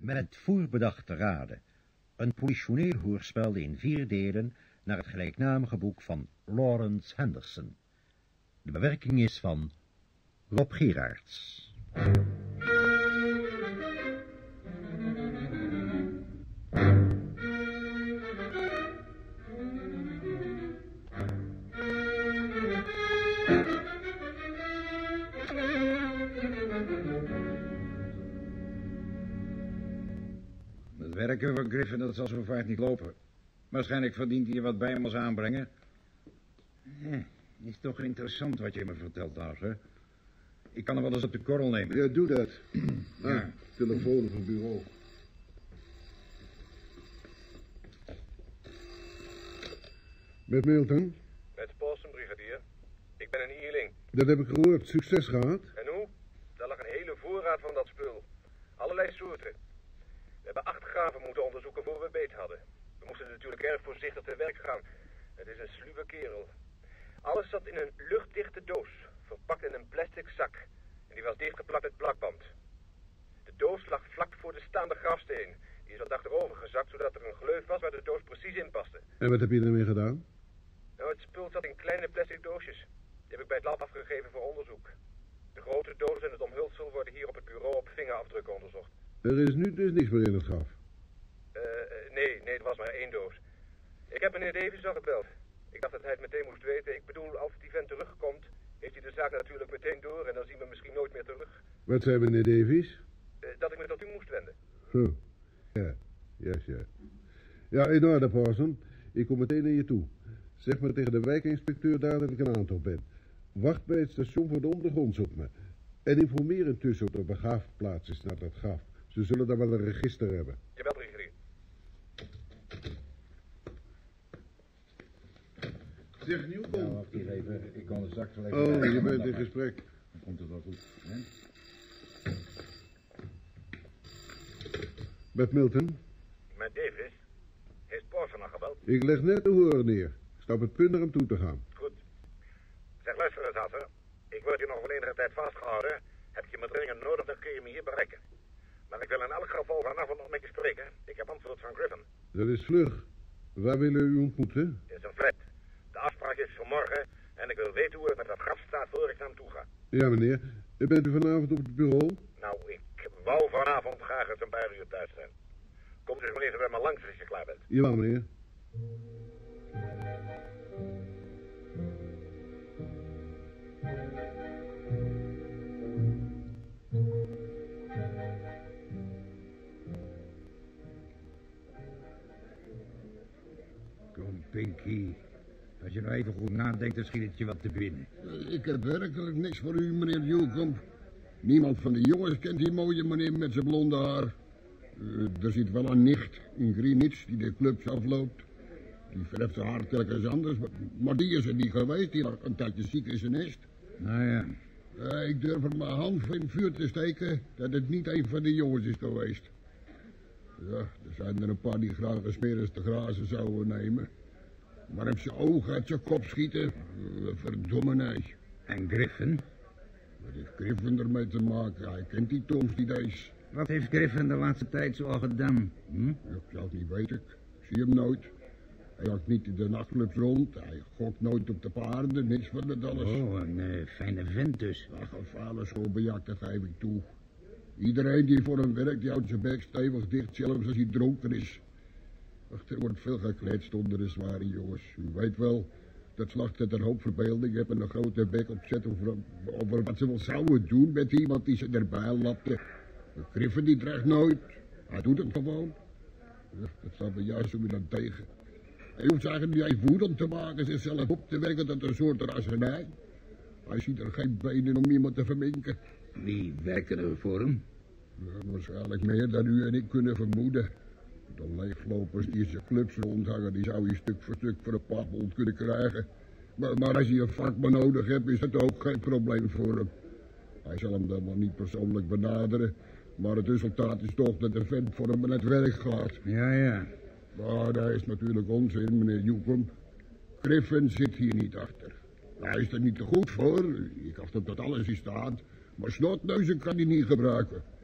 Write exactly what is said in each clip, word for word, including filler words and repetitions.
met het voorbedachte raden. Een politioneel hoorspel in vier delen naar het gelijknamige boek van Lawrence Henderson. De bewerking is van Rob Gerards. Het werken voor Griffin, dat zal zo vaart niet lopen. Waarschijnlijk verdient hij wat bij hem als aanbrengen. Eh, is toch interessant wat je me vertelt, Arthur. Ik kan hem wel eens op de korrel nemen. Ja, doe dat. Ah, Ja. telefoon op het bureau. Met Milton? Met Paulson, brigadier. Ik ben een ierling. Dat heb ik gehoord. Succes gehad? En hoe? Daar lag een hele voorraad van dat spul. Allerlei soorten. We hebben acht graven moeten onderzoeken voor we beet hadden. We moesten natuurlijk erg voorzichtig te werk gaan. Het is een sluwe kerel. Alles zat in een luchtdichte doos, verpakt in een plastic zak. En die was dichtgeplakt met plakband. De doos lag vlak voor de staande grafsteen. Die is wat achterover gezakt, zodat er een gleuf was waar de doos precies in paste. En wat heb je ermee gedaan? Nou, het spul zat in kleine plastic doosjes. Die heb ik bij het lab afgegeven voor onderzoek. De grote doos en het omhulsel worden hier op het bureau op vingerafdrukken onderzocht. Er is nu dus niks meer in het graf. Uh, nee, nee, het was maar één doos. Ik heb meneer Davies al gebeld. Ik dacht dat hij het meteen moest weten. Ik bedoel, als die vent terugkomt, heeft hij de zaak natuurlijk meteen door en dan zien we misschien nooit meer terug. Wat zei meneer Davies? Uh, dat ik me tot u moest wenden. Huh. Ja, yes, ja. Ja, in orde, Parson. Ik kom meteen naar je toe. Zeg maar tegen de wijkinspecteur daar dat ik een aantal ben. Wacht bij het station voor de ondergronds op me. En informeer intussen op de begraafplaats is naar dat graf. Ze zullen daar wel een register hebben. Jawel, brigadier. Zeg, Nieuwkom. Ja, wacht hier even. Ik kan de zak wel even... Oh, je bent in gesprek. Dan komt het wel goed. Hè? Met Milton? Met Davies? Heeft Paulson al gebeld? Ik leg net de horen neer. Ik sta op het punt naar hem toe te gaan. Goed. Zeg, luister eens, Hatter. Ik word hier nog wel enige tijd vastgehouden. Heb je me dringend nodig, dan kun je me hier bereiken. Maar ik wil in elk geval vanavond nog met je spreken. Ik heb antwoord van Griffin. Dat is vlug. Waar willen u ontmoeten? In zijn flat. De afspraak is voor morgen. En ik wil weten hoe het met dat graf staat voor ik naar hem toe ga. Ja, meneer. Bent u vanavond op het bureau? Nou, ik wou vanavond graag eens een paar uur thuis zijn. Kom dus maar even bij me langs als je klaar bent. Jawel, meneer. Kom, Pinky. Als je nou even goed nadenkt, dan schiet het je wat te binnen. Ik heb werkelijk niks voor u, meneer Newcomb. Niemand van de jongens kent die mooie meneer met zijn blonde haar. Uh, er zit wel een nicht in Greenwich die de clubs afloopt. Die verheft haar haar telkens anders, maar, maar die is er niet geweest. Die lag een tijdje ziek in zijn nest. Nou ja. Uh, ik durf er mijn hand in het vuur te steken dat het niet een van de jongens is geweest. Ja, er zijn er een paar die graag een smeris te grazen zouden nemen. Maar op zijn ogen uit zijn kop schieten, uh, verdomme nee. En Griffin? Wat heeft Griffin ermee te maken? Hij kent die Toms niet eens. Wat heeft Griffin de laatste tijd zo al gedaan? Hm? Ik zou het niet weten. Ik zie hem nooit. Hij hangt niet in de nachtclubs rond. Hij gokt nooit op de paarden. Niks van dat alles. Oh, een uh, fijne vent dus. Ach, een vuile schoolbejak, dat geef ik toe. Iedereen die voor hem werkt, die houdt zijn bek stevig dicht, zelfs als hij dronken is. Ach, er wordt veel gekletst onder de zware jongens. U weet wel, dat slacht het een hoop verbeelding. Je hebt een grote bek opzet over, over wat ze wel zouden doen met iemand die ze erbij lapte. Griffin die dreigt nooit. Hij doet het gewoon. Ja, dat staat me juist zo weer dan tegen. Hij hoeft zich eigenlijk niet eens woedend te maken, zichzelf op te werken tot een soort razernij. Hij ziet er geen benen om iemand te verminken. Wie werkte er voor hem? Ja, waarschijnlijk meer dan u en ik kunnen vermoeden. De leeglopers die in zijn clubs rondhangen, die zou je stuk voor stuk voor een papond kunnen krijgen. Maar, maar als hij een vakman nodig hebt, is dat ook geen probleem voor hem. Hij zal hem dan wel niet persoonlijk benaderen. Maar het resultaat is toch dat de vent voor hem aan het werk gaat. Ja, ja. Maar daar is natuurlijk onzin, meneer Newcomb. Griffin zit hier niet achter. Hij is er niet te goed voor. Ik acht hem dat alles in staat. Maar snotneuzen kan hij niet gebruiken.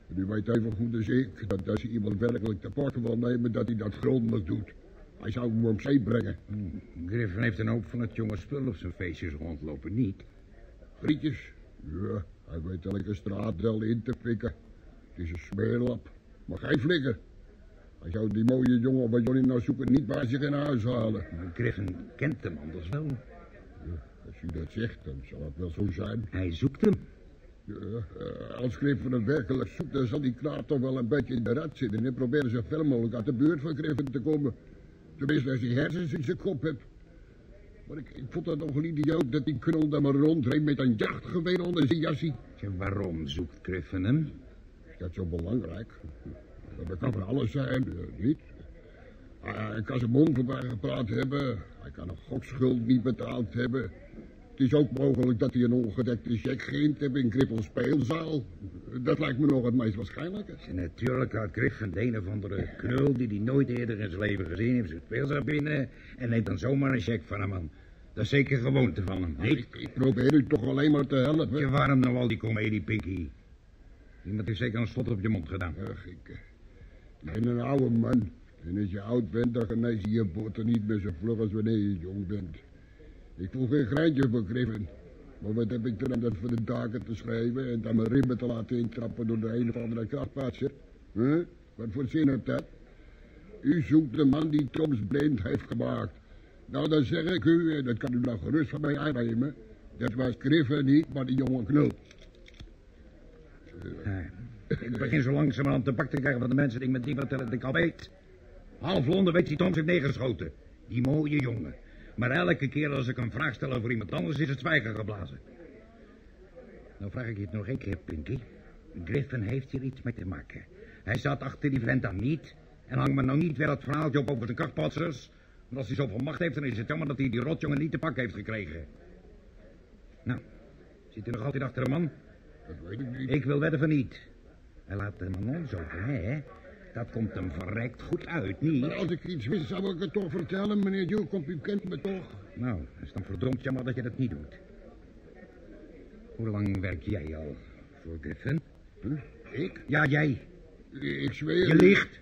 En u weet even goed als ik dat als hij iemand werkelijk te pakken wil nemen, dat hij dat grondig doet. Hij zou hem op zee brengen. Hmm. Griffin heeft een hoop van het jonge spul op zijn feestjes rondlopen, niet? Frietjes? Ja, hij weet elke straatdel in te pikken. Het is een smeerlap, maar geen flikker. Hij zou die mooie jongen waar Johnny nou zoeken niet bij zich in huis halen. Maar Griffin kent hem anders wel. Ja, als u dat zegt, dan zal het wel zo zijn. Hij zoekt hem. Ja, uh, als Griffin hem werkelijk zoekt, dan zal die knaap toch wel een beetje in de rat zitten. En proberen zo ver mogelijk uit de buurt van Griffin te komen. Tenminste, als hij hersens in zijn kop hebt. Maar ik, ik vond het nog een idioot dat die knul daar maar rondreed met een jachtgeweer onder zijn jassie. Ja, waarom zoekt Griffin hem? Is dat zo belangrijk? Dat kan van alles zijn, uh, niet? Hij, hij kan zijn mond voorbij gepraat hebben. Hij kan een gokschuld niet betaald hebben. Het is ook mogelijk dat hij een ongedekte cheque geïnd heeft in Griffin's speelzaal. Dat lijkt me nog het meest waarschijnlijke. Ja, natuurlijk had Griffin de een of andere knul die hij nooit eerder in zijn leven gezien heeft zijn speelzaal binnen en neemt dan zomaar een cheque van hem aan. Dat is zeker gewoonte van hem, niet? Ik, ik probeer u toch alleen maar te helpen. Ja, waarom nou al die komedie, Pinky? Iemand heeft zeker een slot op je mond gedaan. Ach, ik, ik ben een oude man. En als je oud bent, dan genees je je botten niet meer zo vlug als wanneer je jong bent. Ik voel geen greintje voor Griffin. Maar wat heb ik er aan dat voor de daken te schrijven en dan mijn ribben te laten intrappen door de een of andere krachtpatser? Huh? Wat voor zin heeft dat? U zoekt de man die Toms blind heeft gemaakt. Nou, dan zeg ik u, en dat kan u nou gerust van mij aannemen, dat was Griffin niet, maar die jonge knul. Ja, ik begin zo langzamerhand te pak te krijgen van de mensen die ik met die vertellen dat ik al weet. Half Londen weet die Toms heeft neergeschoten. Die mooie jongen. Maar elke keer als ik een vraag stel over iemand anders is het zwijgen geblazen. Nou vraag ik je het nog één keer, Pinky. Griffin heeft hier iets mee te maken. Hij zat achter die vent dan niet. En hang me nou niet weer dat verhaaltje op over de krachtpatsers. Want als hij zoveel macht heeft, dan is het jammer dat hij die rotjongen niet te pakken heeft gekregen. Nou, zit hij nog altijd achter de man? Dat weet ik niet. Ik wil wedden van niet. Hij laat de man omzoeken, hè? Dat komt hem verrekt goed uit, niet? Maar als ik iets wist, zou ik het toch vertellen, meneer Newcomb, u kent me toch? Nou, het is dan verdomd jammer dat je dat niet doet. Hoe lang werk jij al voor Griffin? Huh? Ik? Ja, jij. Ik zweer... Je liegt.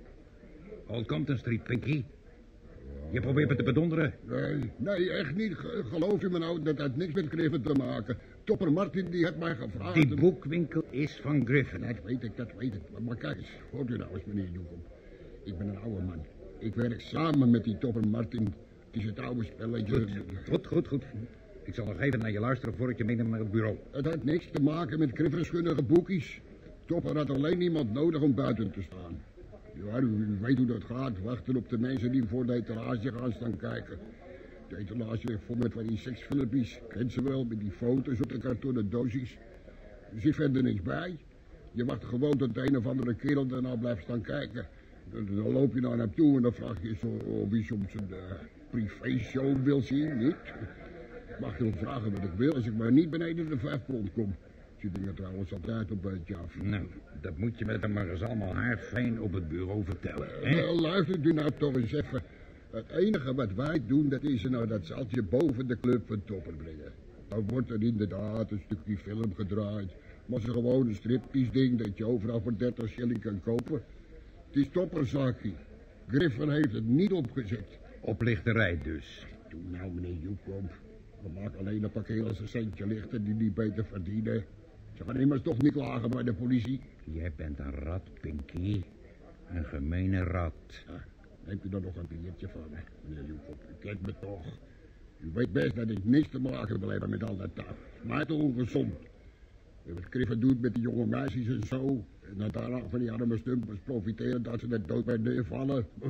Old Compton Street, Pinky. Je probeert me te bedonderen. Nee, nee, echt niet. Ge- Geloof u me nou, dat had niks met Griffin te maken. Topper Martin, die heeft mij gevraagd... Die boekwinkel is van Griffin. Dat weet ik, dat weet ik. Maar, maar kijk eens, hoort u nou eens, meneer Newcomb. Ik ben een oude man. Ik werk samen met die Topper Martin. Het is het oude spelletje. Goed, goed, goed. Ik zal nog even naar je luisteren voor ik je meeneem naar het bureau. Het had niks te maken met Griffin's gunnige boekjes. Topper had alleen iemand nodig om buiten te staan. Ja, u, u weet hoe dat gaat. Wachten op de mensen die voor de etalage gaan staan kijken. De etalage ligt vol met van die seksfilmpjes. Kent ze wel, met die foto's op de kartonnen doosjes. Er zit verder niks bij. Je wacht gewoon tot de een of andere kerel daarna blijft staan kijken. Dan, dan loop je naar hem toe en dan vraag je zo of hij soms een uh, privéshow wil zien, niet? Ik mag je wel vragen wat ik wil als ik maar niet beneden de vijf pond kom. Zit ik er trouwens altijd een beetje af. Nou, dat moet je met hem maar eens allemaal haarfijn op het bureau vertellen. Uh, Hè? wel, luistert u nou toch eens even. Het enige wat wij doen, dat is nou dat zaaltje boven de club van Topper brengen. Dan wordt er inderdaad een stukje film gedraaid. Maar het is gewoon een striptease ding dat je overal voor dertig shilling kan kopen. Het is Topperzaakje. Griffin heeft het niet opgezet. Oplichterij dus. Doe nou, meneer Newcomb. We maken alleen een paar kerels een centje lichter die niet beter verdienen. Ze gaan immers toch niet klagen bij de politie. Jij bent een rat, Pinky. Een gemene rat. Ja, neemt u dan nog een biertje van me, meneer Newcomb. U kent me toch. U weet best dat ik niks te maken wil hebben met al dat taf. Maar te ongezond. Wat Griffin doet met die jonge meisjes en zo. En dat daarna van die arme stumpers profiteren dat ze er dood bij neervallen. Uh,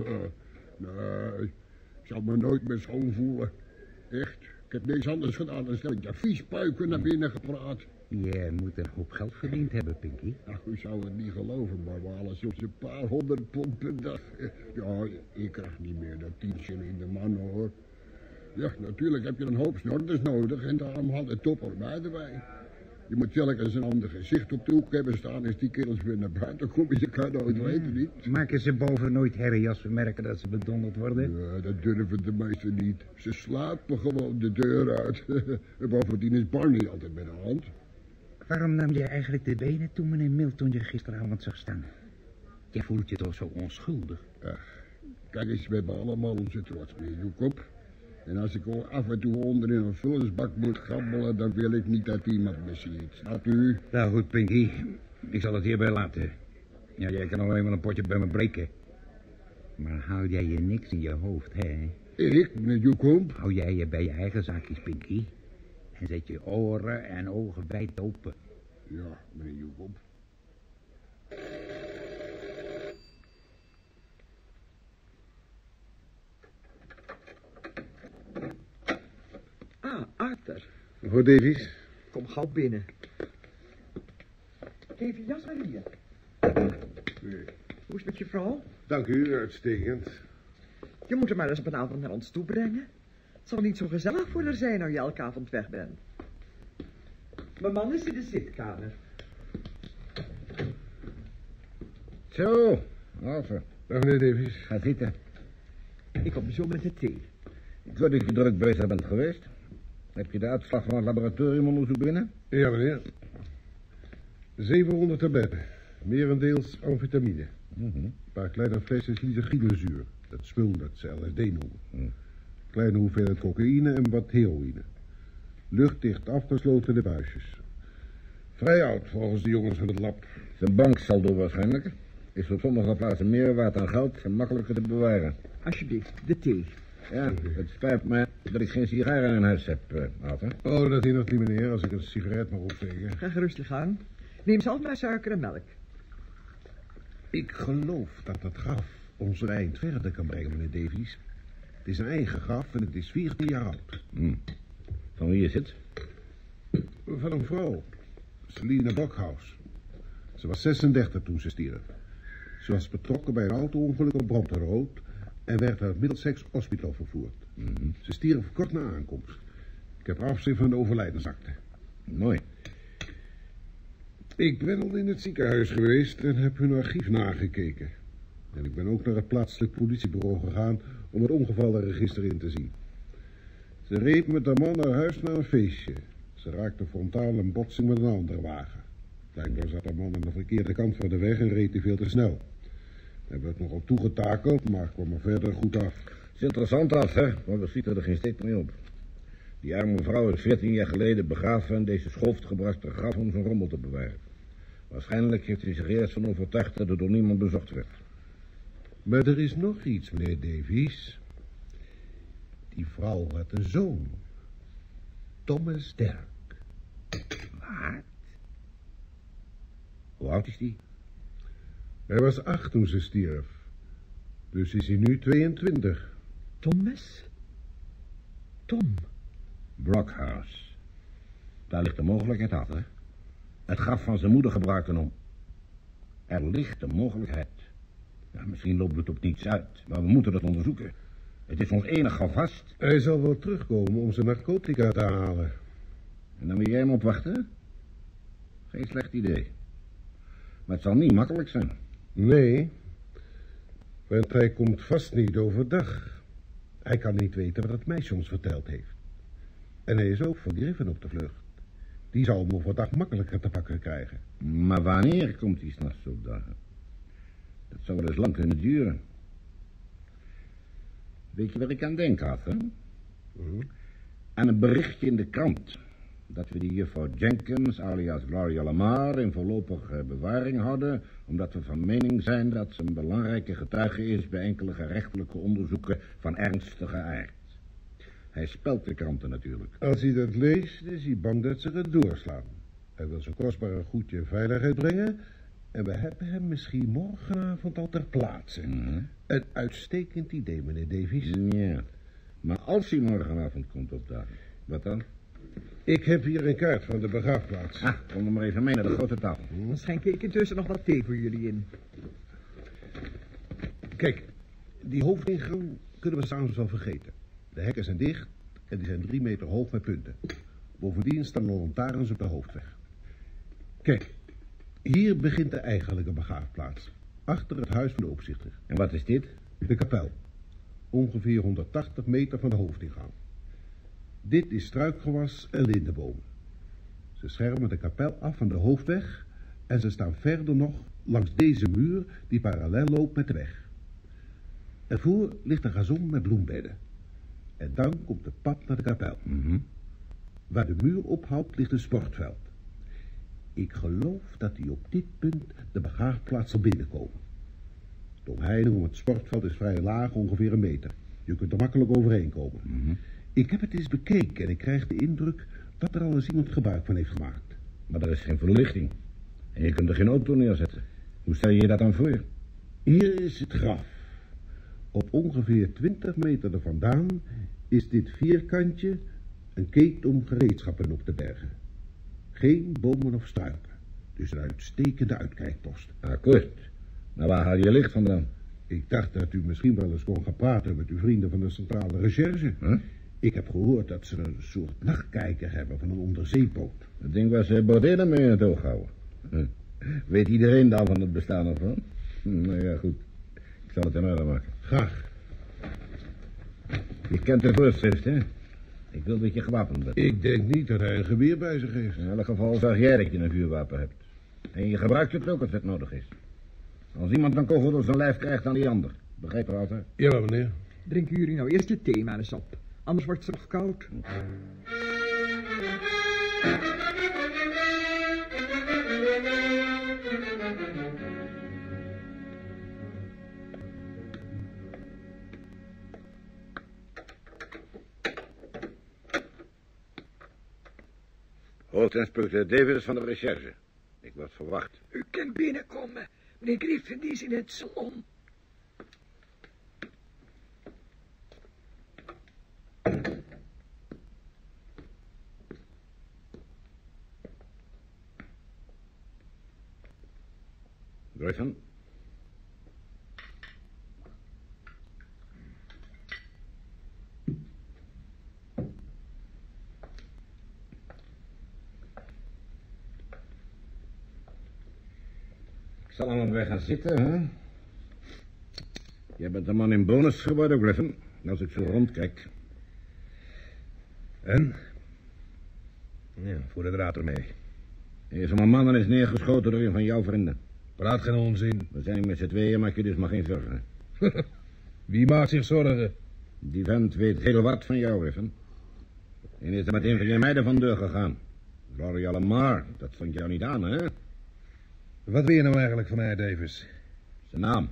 nee, ik zal me nooit meer schoon voelen. Echt, ik heb niks anders gedaan dan stel ik je viespuiken naar binnen gepraat. Je moet een hoop geld verdiend hebben, Pinky. Nou, u zou het niet geloven, maar we halen soms een paar honderd pond per dag. Ja, ik krijg niet meer dan tien shilling de man, hoor. Ja, natuurlijk heb je een hoop snorters nodig en daarom haalt de Topper bij erbij. Je moet telkens een ander gezicht op de hoek hebben staan als die kerels weer naar buiten komen. Je kan nooit weten, niet? Maken ze boven nooit herrie als we merken dat ze bedonderd worden? Ja, dat durven de meesten niet. Ze slapen gewoon de deur uit. En bovendien is Barney altijd bij de hand. Waarom nam jij eigenlijk de benen toen meneer Milton je gisteravond zag staan? Jij voelt je toch zo onschuldig? Ja, kijk eens, we hebben allemaal onze trots mee, Joekop. En als ik al af en toe onder in een vullersbak moet grabbelen, dan wil ik niet dat iemand me ziet. Snap u? Nou goed, Pinky. Ik zal het hierbij laten. Ja, jij kan nog eenmaal een potje bij me breken. Maar hou jij je niks in je hoofd, hè? Ik, meneer Joekop? Hou jij je bij je eigen zaakjes, Pinky? En zet je oren en ogen wijd open. Ja, meneer Joekop. Ah, Arthur. Mevrouw Davies? Kom gauw binnen. Geef je jas maar hier. Nee. Hoe is het met je vrouw? Dank u, uitstekend. Je moet haar maar eens op een avond naar ons toe brengen. Het zal niet zo gezellig voor haar zijn als je elke avond weg bent. Mijn man is in de zitkamer. Zo, Arthur. Dag, meneer Davies. Ga zitten. Ik kom zo met de thee. Ik weet dat je druk bezig bent geweest. Heb je de uitslag van het laboratoriumonderzoek binnen? Ja, meneer. zevenhonderd tabletten. Merendeels amfetamine. Mm-hmm. Een paar kleine flesjes lyserginezuur. Dat spul dat ze L S D noemen. Mm. Kleine hoeveelheid cocaïne en wat heroïne. Luchtdicht afgesloten in de buisjes. Vrij oud, volgens de jongens van het lab. Zijn banksaldo waarschijnlijk. Is op sommige plaatsen meer waard aan geld en makkelijker te bewaren. Alsjeblieft, de thee. Ja, het spijt me dat ik geen sigaren in huis heb, uh, Arthur. Oh, dat hindert niet, meneer, als ik een sigaret mag opsteken. Ga gerust je gang. Neem zelf maar suiker en melk. Ik geloof dat dat graf ons een eind verder kan brengen, meneer Davies. Het is een eigen graf en het is veertien jaar oud. Hmm. Van wie is het? Van een vrouw. Selina Bockhaus. Ze was zesendertig toen ze stierf. Ze was betrokken bij een auto-ongeluk op Brompton Road en werd naar het Middlesex Hospital vervoerd. Mm-hmm. Ze stierf kort na aankomst. Ik heb afschrift van de overlijdensakte. Mooi. Ik ben al in het ziekenhuis geweest en heb hun archief nagekeken. En ik ben ook naar het plaatselijk politiebureau gegaan om het ongevallenregister in te zien. Ze reed met haar man naar huis naar een feestje. Ze raakte frontaal een botsing met een andere wagen. Blijkbaar zat haar man aan de verkeerde kant van de weg en reed hij veel te snel. Hij werd nogal toegetakeld, maar kwam er verder goed af. Het is interessant af, hè? Want we schieten er geen steek mee op. Die arme vrouw is veertien jaar geleden begraven en deze schoft gebracht ter graf om zijn rommel te bewaren. Waarschijnlijk heeft hij zich eerst van overtuigd dat het door niemand bezocht werd. Maar er is nog iets, meneer Davies. Die vrouw had een zoon. Thomas Derk. Wat? Hoe oud is die? Hij was acht toen ze stierf. Dus is hij nu tweeëntwintig. Thomas? Tom? Brockhouse. Daar ligt de mogelijkheid af, hè? Het graf van zijn moeder gebruiken om. Er ligt de mogelijkheid. Ja, misschien loopt het op niets uit, maar we moeten het onderzoeken. Het is ons enig vast. Hij zal wel terugkomen om zijn narcotica te halen. En dan wil jij hem opwachten? Geen slecht idee. Maar het zal niet makkelijk zijn. Nee, want hij komt vast niet overdag. Hij kan niet weten wat het meisje ons verteld heeft. En hij is ook van Griffin op de vlucht. Die zal hem overdag makkelijker te pakken krijgen. Maar wanneer komt hij s'nachts opdagen? Dat zou wel eens lang kunnen duren. Weet je waar ik aan denk, Arthur? Hm? Aan een berichtje in de krant. Dat we die juffrouw Jenkins, alias Gloria Lamar, in voorlopige bewaring houden, omdat we van mening zijn dat ze een belangrijke getuige is bij enkele gerechtelijke onderzoeken van ernstige aard. Hij spelt de kranten natuurlijk. Als hij dat leest, is hij bang dat ze het doorslaan. Hij wil zijn kostbare goedje in veiligheid brengen en we hebben hem misschien morgenavond al ter plaatse. Mm-hmm. Een uitstekend idee, meneer Davies. Ja, maar als hij morgenavond komt opdagen, wat dan? Ik heb hier een kaart van de begraafplaats. Ah, kom dan maar even mee naar de grote tafel. Dan schenk ik intussen nog wat thee voor jullie in. Kijk, die hoofdingang kunnen we s'avonds wel vergeten. De hekken zijn dicht en die zijn drie meter hoog met punten. Bovendien staan er lantaarns op de hoofdweg. Kijk, hier begint de eigenlijke begraafplaats. Achter het huis van de opzichter. En wat is dit? De kapel. Ongeveer honderdtachtig meter van de hoofdingang. Dit is struikgewas en lindenbomen. Ze Ze schermen de kapel af van de hoofdweg en ze staan verder nog langs deze muur die parallel loopt met de weg. Ervoor ligt een gazon met bloembedden. En dan komt het pad naar de kapel. Mm-hmm. Waar de muur ophoudt ligt een sportveld. Ik geloof dat hij op dit punt de begraafplaats zal binnenkomen. De omheining om het sportveld is vrij laag, ongeveer een meter. Je kunt er makkelijk overheen komen. Mm-hmm. Ik heb het eens bekeken en ik krijg de indruk dat er al eens iemand gebruik van heeft gemaakt. Maar er is geen verlichting. En je kunt er geen auto neerzetten. Hoe stel je je dat dan voor? Hier is het graf. Op ongeveer twintig meter er vandaan is dit vierkantje een keet om gereedschappen op te bergen. Geen bomen of struiken. Dus een uitstekende uitkijkpost. Akkoord. Maar waar haal je licht vandaan? Ik dacht dat u misschien wel eens kon gaan praten met uw vrienden van de centrale recherche. Huh? Ik heb gehoord dat ze een soort nachtkijker hebben van een onderzeeboot. Het ding waar ze Bordelen mee in het oog houden. Huh. Weet iedereen daar van het bestaan ervan? Hm, nou ja, goed. Ik zal het in orde maken. Graag. Je kent de voorschrift, hè? Ik wil dat je gewapend bent. Ik denk niet dat hij een geweer bij zich heeft. In elk geval zag jij dat je een vuurwapen hebt. En je gebruikt het ook als het nodig is. Als iemand een kogel door zijn lijf krijgt dan die ander. Begrijp je, Arthur? Ja, meneer. Drinken jullie nou eerst je thee maar eens op. Anders wordt het straks koud. Hoofdinspecteur Davis van de recherche. Ik word verwacht. U kunt binnenkomen. Meneer Griffin, die is in het salon. Griffin? Ik zal aan het weg gaan zitten, hè? Jij bent een man in bonus geworden, Griffin. Als ik zo rondkijk. En? Ja, voor de draad ermee. Een van mijn mannen is neergeschoten door een van jouw vrienden. Praat geen onzin. We zijn hier met z'n tweeën, maak je dus maar geen zorgen. Wie maakt zich zorgen? Die vent weet heel wat van jou, Griffin. En is er met een van je meiden van deur gegaan. Gloria Lamar, dat vond jou niet aan, hè? Wat wil je nou eigenlijk van mij, Davis? Zijn naam.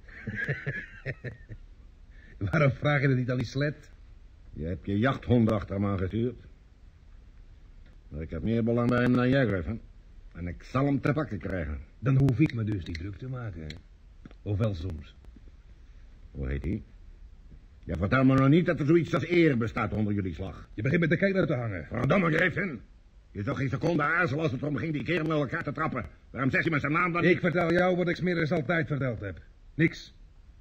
Waarom vraag je dat niet aan die slet? Je hebt je jachthonden achter hem aangestuurd. Maar ik heb meer belang bij hem dan jij, Griffin. En ik zal hem te pakken krijgen. Dan hoef ik me dus niet druk te maken, hè? Of wel soms. Hoe heet hij? Ja, vertel me nog niet dat er zoiets als eer bestaat onder jullie slag. Je begint met de kijker te hangen. Verdomme, Griffin. Je zou geen seconde aarzelen als het erom ging die kerel met elkaar te trappen. Waarom zeg je met zijn naam dan? Ik vertel jou wat ik smiddags altijd verteld heb. Niks.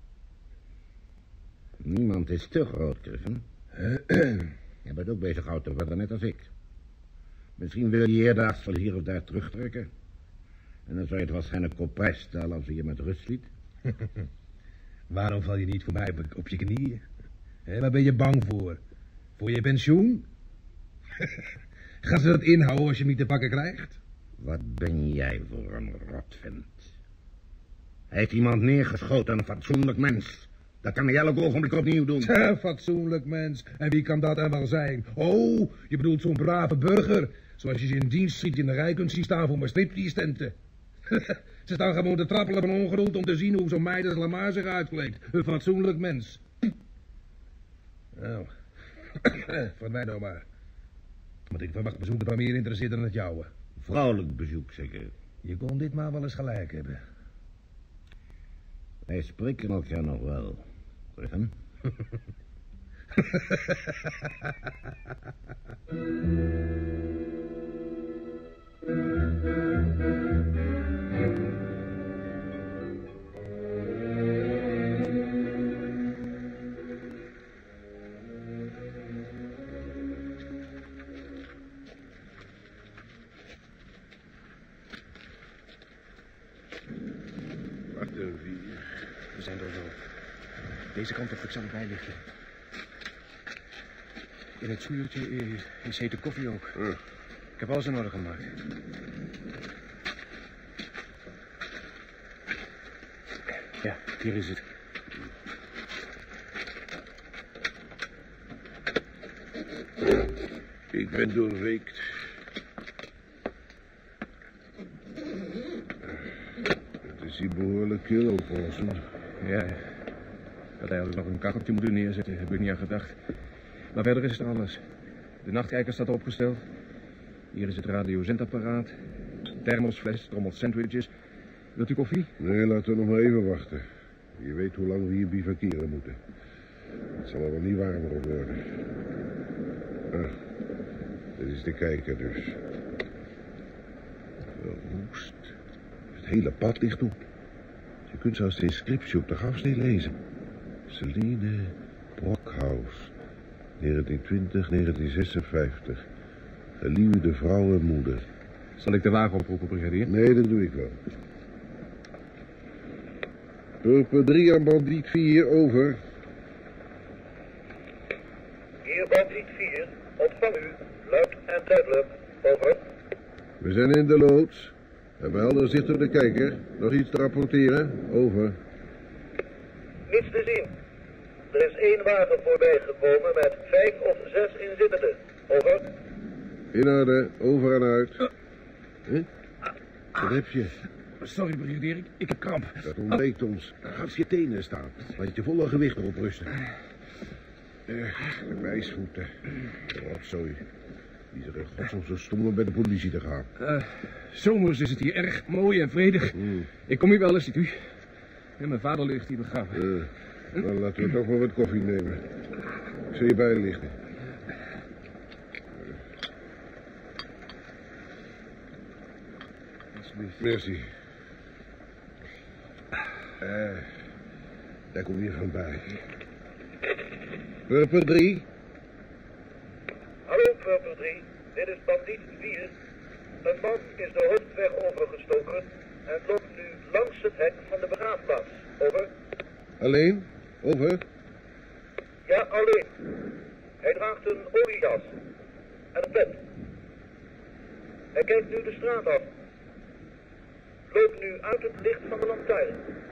Niemand is te groot, Griffin. Je bent ook bezig oud te worden, net als ik. Misschien wil je eerdaags van hier of daar terugtrekken. En dan zou je het waarschijnlijk op prijs stellen als je je met rust liet. Waarom val je niet voor mij op, op je knieën? Hé, waar ben je bang voor? Voor je pensioen? Gaan ze dat inhouden als je hem niet te pakken krijgt? Wat ben jij voor een rotvent? Hij heeft iemand neergeschoten, een fatsoenlijk mens. Dat kan hij elk ogenblik opnieuw doen. Tja, fatsoenlijk mens. En wie kan dat dan wel zijn? Oh, je bedoelt zo'n brave burger. Zoals je ze in dienst ziet in de rij kunt zien staan voor mijn striptease-tenten. Ze staan gewoon te trappelen van ongeduld om te zien hoe zo'n meid als Lamar zich uitkleedt. Een fatsoenlijk mens. Nou, verdwijn nou maar. Want ik verwacht bezoek dat meer interesseert dan het jouwe. Vrouwelijk bezoek, zeker. Je kon dit maar wel eens gelijk hebben. Wij spreken elkaar nog wel, Griffin. We zijn er zo. Deze kant op, ik zal erbij liggen. In het schuurtje is hete koffie ook. Uh, Ik heb alles in orde gemaakt. Ja, hier is het. Ik ben doorweekt. Het is hier behoorlijk kil op, Paulson. Ja, ik had eigenlijk nog een kacheltje moeten neerzetten. Heb ik niet aan gedacht. Maar verder is het alles. De nachtkijker staat opgesteld. Hier is het radiozentapparaat. Thermosfles, trommel sandwiches. Wilt u koffie? Nee, laten we nog maar even wachten. Je weet hoe lang we hier bivakeren moeten. Het zal er wel niet warmer op worden. Ah, dit is de kijker dus. Wel woest. Het hele pad ligt op. Je kunt zelfs de inscriptie op de grafsteen lezen. Celine Brockhaus. negentien twintig, negentien zesenvijftig. Geliefde vrouw en moeder. Zal ik de wagen oproepen, brigadier? Nee, dat doe ik wel. Purper drie aan bandiet vier, over. Hier bandiet vier, ontvang u, luid en duidelijk, over. We zijn in de loods. Hebben helder zicht op de kijker. Nog iets te rapporteren, over. Niets te zien. Er is één wagen voorbij gekomen met vijf of zes inzittenden, over. In orde, over en uit. Huh? Wat heb je? Sorry, brigadier, ik, ik heb kramp. Dat ontbreekt ons. Ga je tenen staan. Laat je volle gewicht erop rusten. Uh, de wijsvoeten. Rotzooi. Die zijn in godsnaam zo stom om bij de politie te gaan. Uh, zomers is het hier erg mooi en vredig. Mm. Ik kom hier wel eens, ziet u. En mijn vader ligt hier begraven. Uh, dan laten we toch maar wat koffie nemen. Ik zal je bijlichten. Merci. Uh, daar komt hier van bij. Purper drie. Hallo, Purper drie. Dit is bandiet vier. Een man is de hoofdweg overgestoken en loopt nu langs het hek van de begraafplaats. Over. Alleen? Over. Ja, alleen. Hij draagt een oliejas en een pet. Hij kijkt nu de straat af. Loopt nu uit het licht van de lantaarn.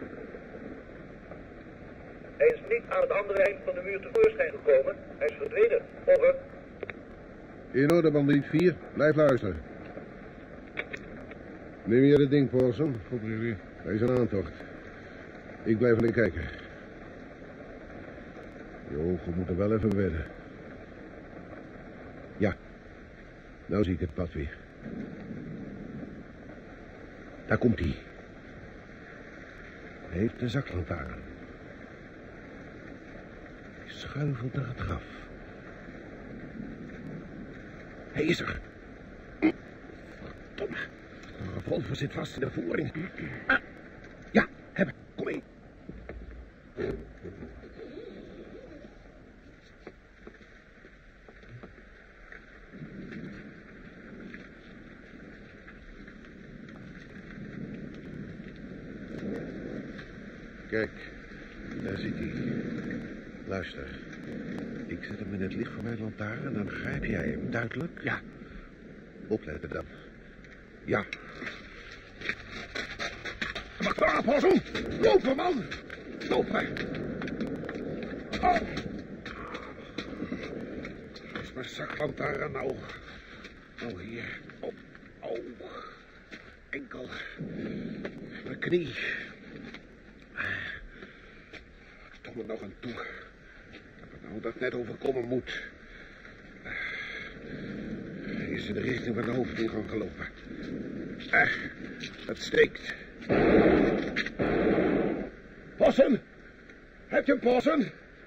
Hij is niet aan het andere eind van de muur tevoorschijn gekomen. Hij is verdwenen. Over. In orde, bandiet vier. Blijf luisteren. Neem je het ding, Paulson? Goed, brigadier. Hij is een aantocht. Ik blijf alleen kijken. Je ogen moeten wel even wedden. Ja. Nou zie ik het pad weer. Daar komt hij. Hij heeft een zaklantaarn. Hij schuifelt naar het graf. Hij is er. Verdomme. Een revolver zit vast in de voering. Ah. Ja, hebben. Kom mee. Kijk, daar zit hij. Luister. Ik zet hem in het licht van mijn lantaarn en dan grijp jij hem. Duidelijk? Ja. Opletten dan. Ja. Maar klaar, Paulson! Lopen, man! Lopen! Oh. Is mijn zaklantaarn nou? Oh, hier. Oh, oh. Enkel. Mijn knie. Kom er nog aan toe. Nou, dat net overkomen moet. Hij is in de richting van de hoofdingang gelopen. Eh, het steekt. Paulson! Heb je hem, Paulson?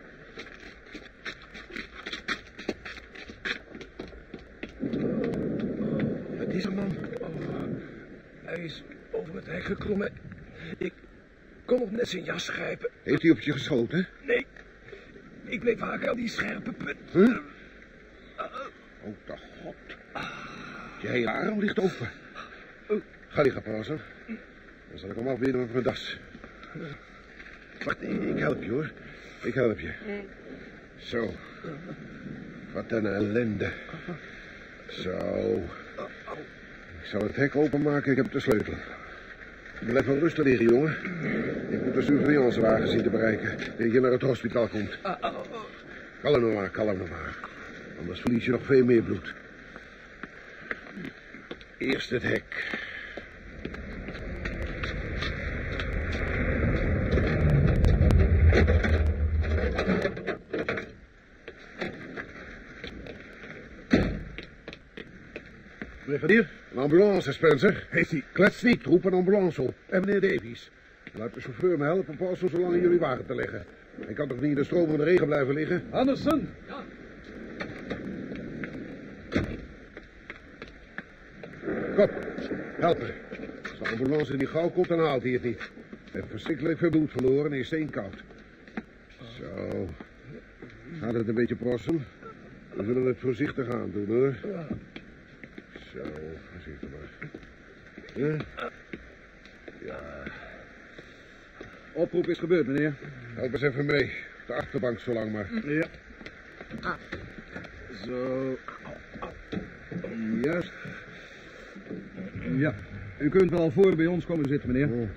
Het is een man. Oh, hij is over het hek geklommen. Ik kon nog net zijn jas grijpen. Heeft hij op je geschoten? Nee. Ik bleef haken aan die scherpe punt. Huh? Oh, de god. Je hele arm ligt open. Ga liggen, Paulson. Dan zal ik hem afbieden met mijn das. Wacht, ik help je, hoor. Ik help je. Zo. Wat een ellende. Zo. Ik zal het hek openmaken, ik heb de sleutel. Blijf wel rustig liggen, jongen. Ik moet de surveillancewagen zien te bereiken, dat je naar het hospitaal komt. Kalm nou maar, kalm nou maar. Anders verlies je nog veel meer bloed. Eerst het hek. Brigadier, een ambulance, Spencer. Heeft hij? Klets niet, roep een ambulance op. En meneer Davies. Laat de chauffeur me helpen pas om zo lang in jullie wagen te leggen. Ik kan toch niet in de stromende regen blijven liggen? Anderson! Ja. Kom, help me. Als de ambulance niet gauw komt, dan haalt hij het niet. Hij heeft verschrikkelijk veel bloed verloren en is steenkoud. Zo. Gaat het een beetje prossen? We zullen het voorzichtig aan doen, hoor. Zo, voorzichtig maar. Ja. Ja. Oproep is gebeurd, meneer. Help eens even mee. De achterbank zo lang maar. Ja. Zo. Juist. Ja, u kunt wel voor bij ons komen zitten, meneer. Ja.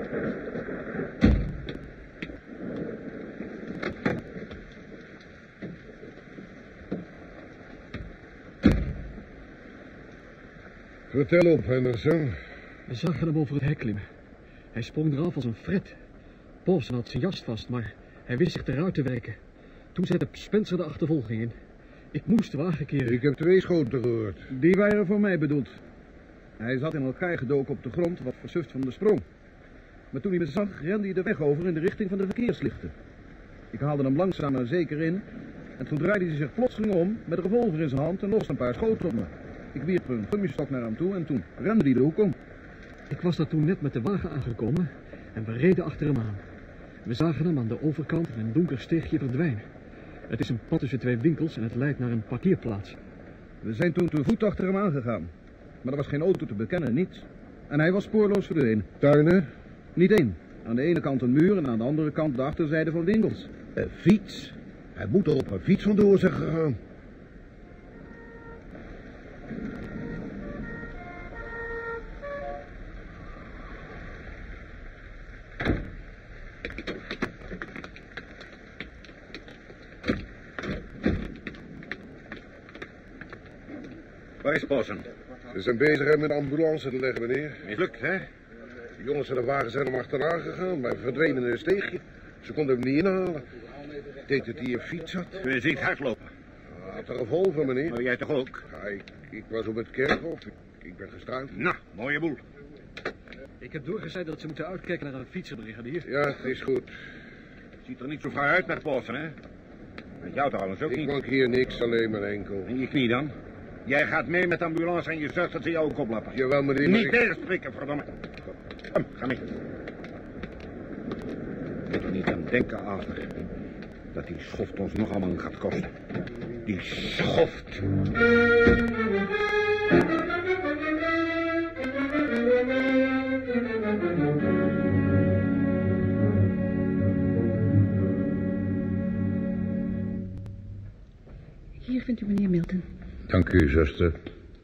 Vertel op, Henderson. We zagen hem over het hek klimmen. Hij sprong eraf als een fret. Paulson had zijn jas vast, maar hij wist zich eruit te werken. Toen zette Spencer de achtervolging in. Ik moest de wagen keren. Ik heb twee schoten gehoord. Die waren voor mij bedoeld. Hij zat in elkaar gedoken op de grond, wat versuft van de sprong. Maar toen hij me zag, rende hij de weg over in de richting van de verkeerslichten. Ik haalde hem langzaam maar zeker in. En toen draaide hij zich plotseling om, met een revolver in zijn hand en loste een paar schoten op me. Ik wierp een gummistok naar hem toe en toen rende hij de hoek om. Ik was daar toen net met de wagen aangekomen en we reden achter hem aan. We zagen hem aan de overkant in een donker steegje verdwijnen. Het is een pad tussen twee winkels en het leidt naar een parkeerplaats. We zijn toen te voet achter hem aangegaan. Maar er was geen auto te bekennen, niets. En hij was spoorloos verdwenen. Tuinen? Niet één. Aan de ene kant een muur en aan de andere kant de achterzijde van winkels. Een fiets? Hij moet er op een fiets vandoor zijn gegaan. Waar is Paulson? We zijn bezig hem met de ambulance te leggen, meneer. Mislukt, hè? De jongens en de wagen zijn hem achteraan gegaan, maar verdwenen in een steegje. Ze konden hem niet inhalen. Ik denk dat hij een fiets had. Kun je ziet hardlopen? Hij had een revolver, meneer. Maar jij toch ook? Ja, ik, ik was op het kerkhof. Ik, ik ben gestruind. Nou, mooie boel. Ik heb doorgezegd dat ze moeten uitkijken naar een fietser, brigadier. Ja, het is goed. Ziet er niet zo vrij uit met Paulson, hè? Met jou trouwens ook Ik niet. mankeer niks, alleen mijn enkel. En je knie dan? Jij gaat mee met de ambulance en je zorgt dat ze jou ook oplappen. Jawel, meneer. maar Niet ik- tegenspreken, verdomme. Kom, ga mee. Moet er niet aan denken, Arthur. Dat die schoft ons nog allemaal gaat kosten. Die schoft. Hier vindt u meneer Milton. Dank u, zuster.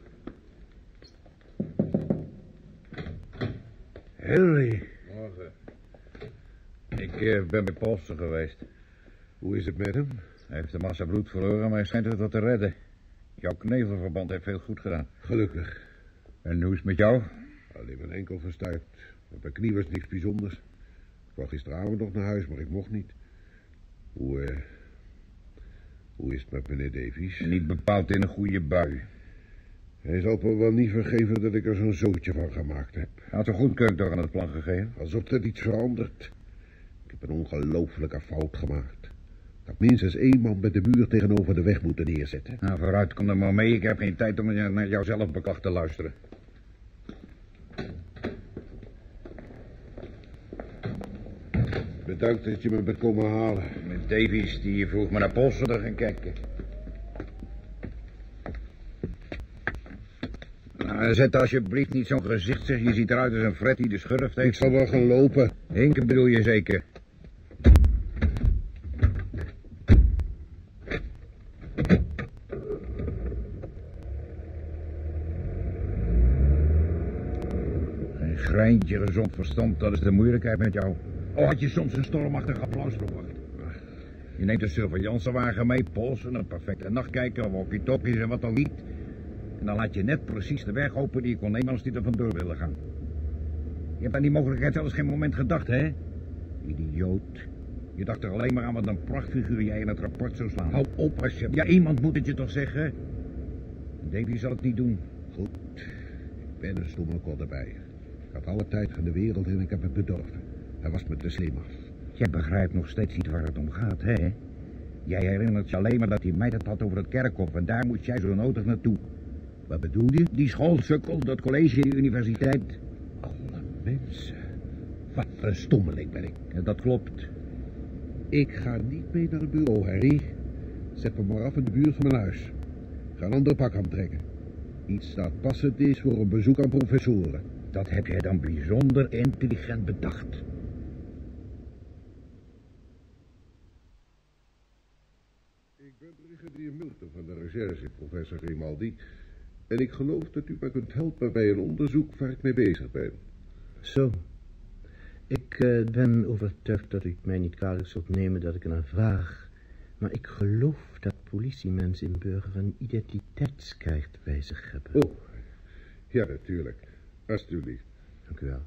Henry. Morgen. Ik eh, ben bij Paulson geweest. Hoe is het met hem? Hij heeft een massa bloed verloren, maar hij schijnt het wel te redden. Jouw knevelverband heeft veel goed gedaan. Gelukkig. En hoe is het met jou? Alleen mijn enkel verstuikt. Op mijn knie was niks bijzonders. Ik wou gisteravond nog naar huis, maar ik mocht niet. Hoe, eh... Hoe is het met meneer Davies? Niet bepaald in een goede bui. Hij zal me wel niet vergeven dat ik er zo'n zootje van gemaakt heb. Hij had een goedkeur toch aan het plan gegeven? Alsof er iets verandert. Ik heb een ongelofelijke fout gemaakt. Ik had minstens één man bij de muur tegenover de weg moeten neerzetten. Nou, vooruit, kom er maar mee. Ik heb geen tijd om naar jouw zelfbeklag te luisteren. Bedankt dat je me bent komen halen. Met Davies, die vroeg me naar Paulson te gaan kijken. Nou, zet alsjeblieft niet zo'n gezicht, zeg. Je ziet eruit als een fret die de schurft heeft. Ik zal wel gaan lopen. Hinken bedoel je zeker? Eentje gezond verstand, dat is de moeilijkheid met jou. Oh, had je soms een stormachtig applaus verwacht? Je neemt een surveillancewagen mee, polsen, een perfecte nachtkijker, walkie-talkies en wat dan niet. En dan laat je net precies de weg open die je kon nemen als die er vandoor wilde gaan. Je hebt aan die mogelijkheid zelfs geen moment gedacht, hè? Idioot. Je dacht er alleen maar aan wat een prachtfiguur jij in het rapport zou slaan. Hou op als je... Ja, iemand moet het je toch zeggen? Davy zal het niet doen. Goed. Ik ben een stomme kort erbij. Ik had alle tijd van de wereld en ik heb het bedorven. Hij was me te slim af. Jij begrijpt nog steeds niet waar het om gaat, hè? Jij herinnert je alleen maar dat hij mij dat had over het kerkhof en daar moet jij zo nodig naartoe. Wat bedoel je? Die schoolsukkel, dat college, die universiteit. Alle mensen. Wat een stommeling ben ik. Ja, dat klopt. Ik ga niet mee naar het bureau, Harry. Zet me maar af in de buurt van mijn huis. Ga een ander pak aantrekken. Iets dat passend is voor een bezoek aan professoren. Dat heb jij dan bijzonder intelligent bedacht. Ik ben brigadier Milton van de recherche, professor Grimaldi. En ik geloof dat u me kunt helpen bij een onderzoek waar ik mee bezig ben. Zo. Ik uh, ben overtuigd dat u het mij niet kwalijk zult nemen dat ik ernaar vraag. Maar ik geloof dat politiemensen in Burger een identiteitskaart bij zich hebben. Oh, ja natuurlijk. Alsjeblieft. Dank u wel.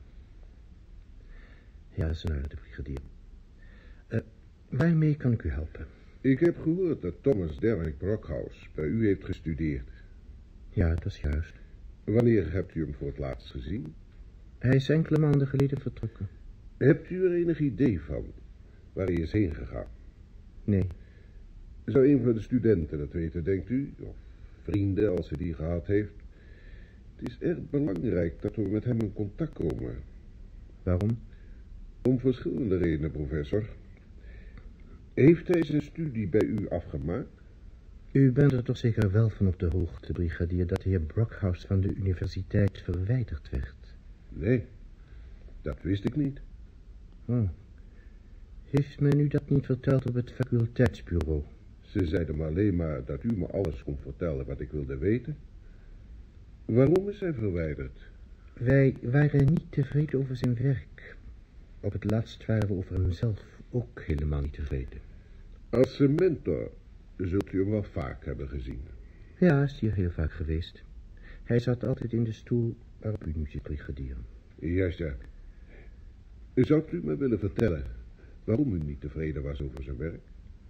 Ja, dat is een orde, brigadier. Uh, waarmee kan ik u helpen? Ik heb gehoord dat Thomas Derrick Brockhouse bij u heeft gestudeerd. Ja, dat is juist. Wanneer hebt u hem voor het laatst gezien? Hij is enkele maanden geleden vertrokken. Hebt u er enig idee van waar hij is heen gegaan? Nee. Zou een van de studenten dat weten, denkt u? Of vrienden, als hij die gehad heeft? Het is erg belangrijk dat we met hem in contact komen. Waarom? Om verschillende redenen, professor. Heeft hij zijn studie bij u afgemaakt? U bent er toch zeker wel van op de hoogte, brigadier, dat de heer Brockhouse van de universiteit verwijderd werd? Nee, dat wist ik niet. Oh. Heeft men u dat niet verteld op het faculteitsbureau? Ze zeiden me alleen maar dat u me alles kon vertellen wat ik wilde weten. Waarom is hij verwijderd? Wij waren niet tevreden over zijn werk. Op het laatst waren we over hemzelf ook helemaal niet tevreden. Als zijn mentor zult u hem wel vaak hebben gezien. Ja, hij is hier heel vaak geweest. Hij zat altijd in de stoel waarop u nu zit, brigadier. Juist, ja. Zou u me willen vertellen waarom u niet tevreden was over zijn werk?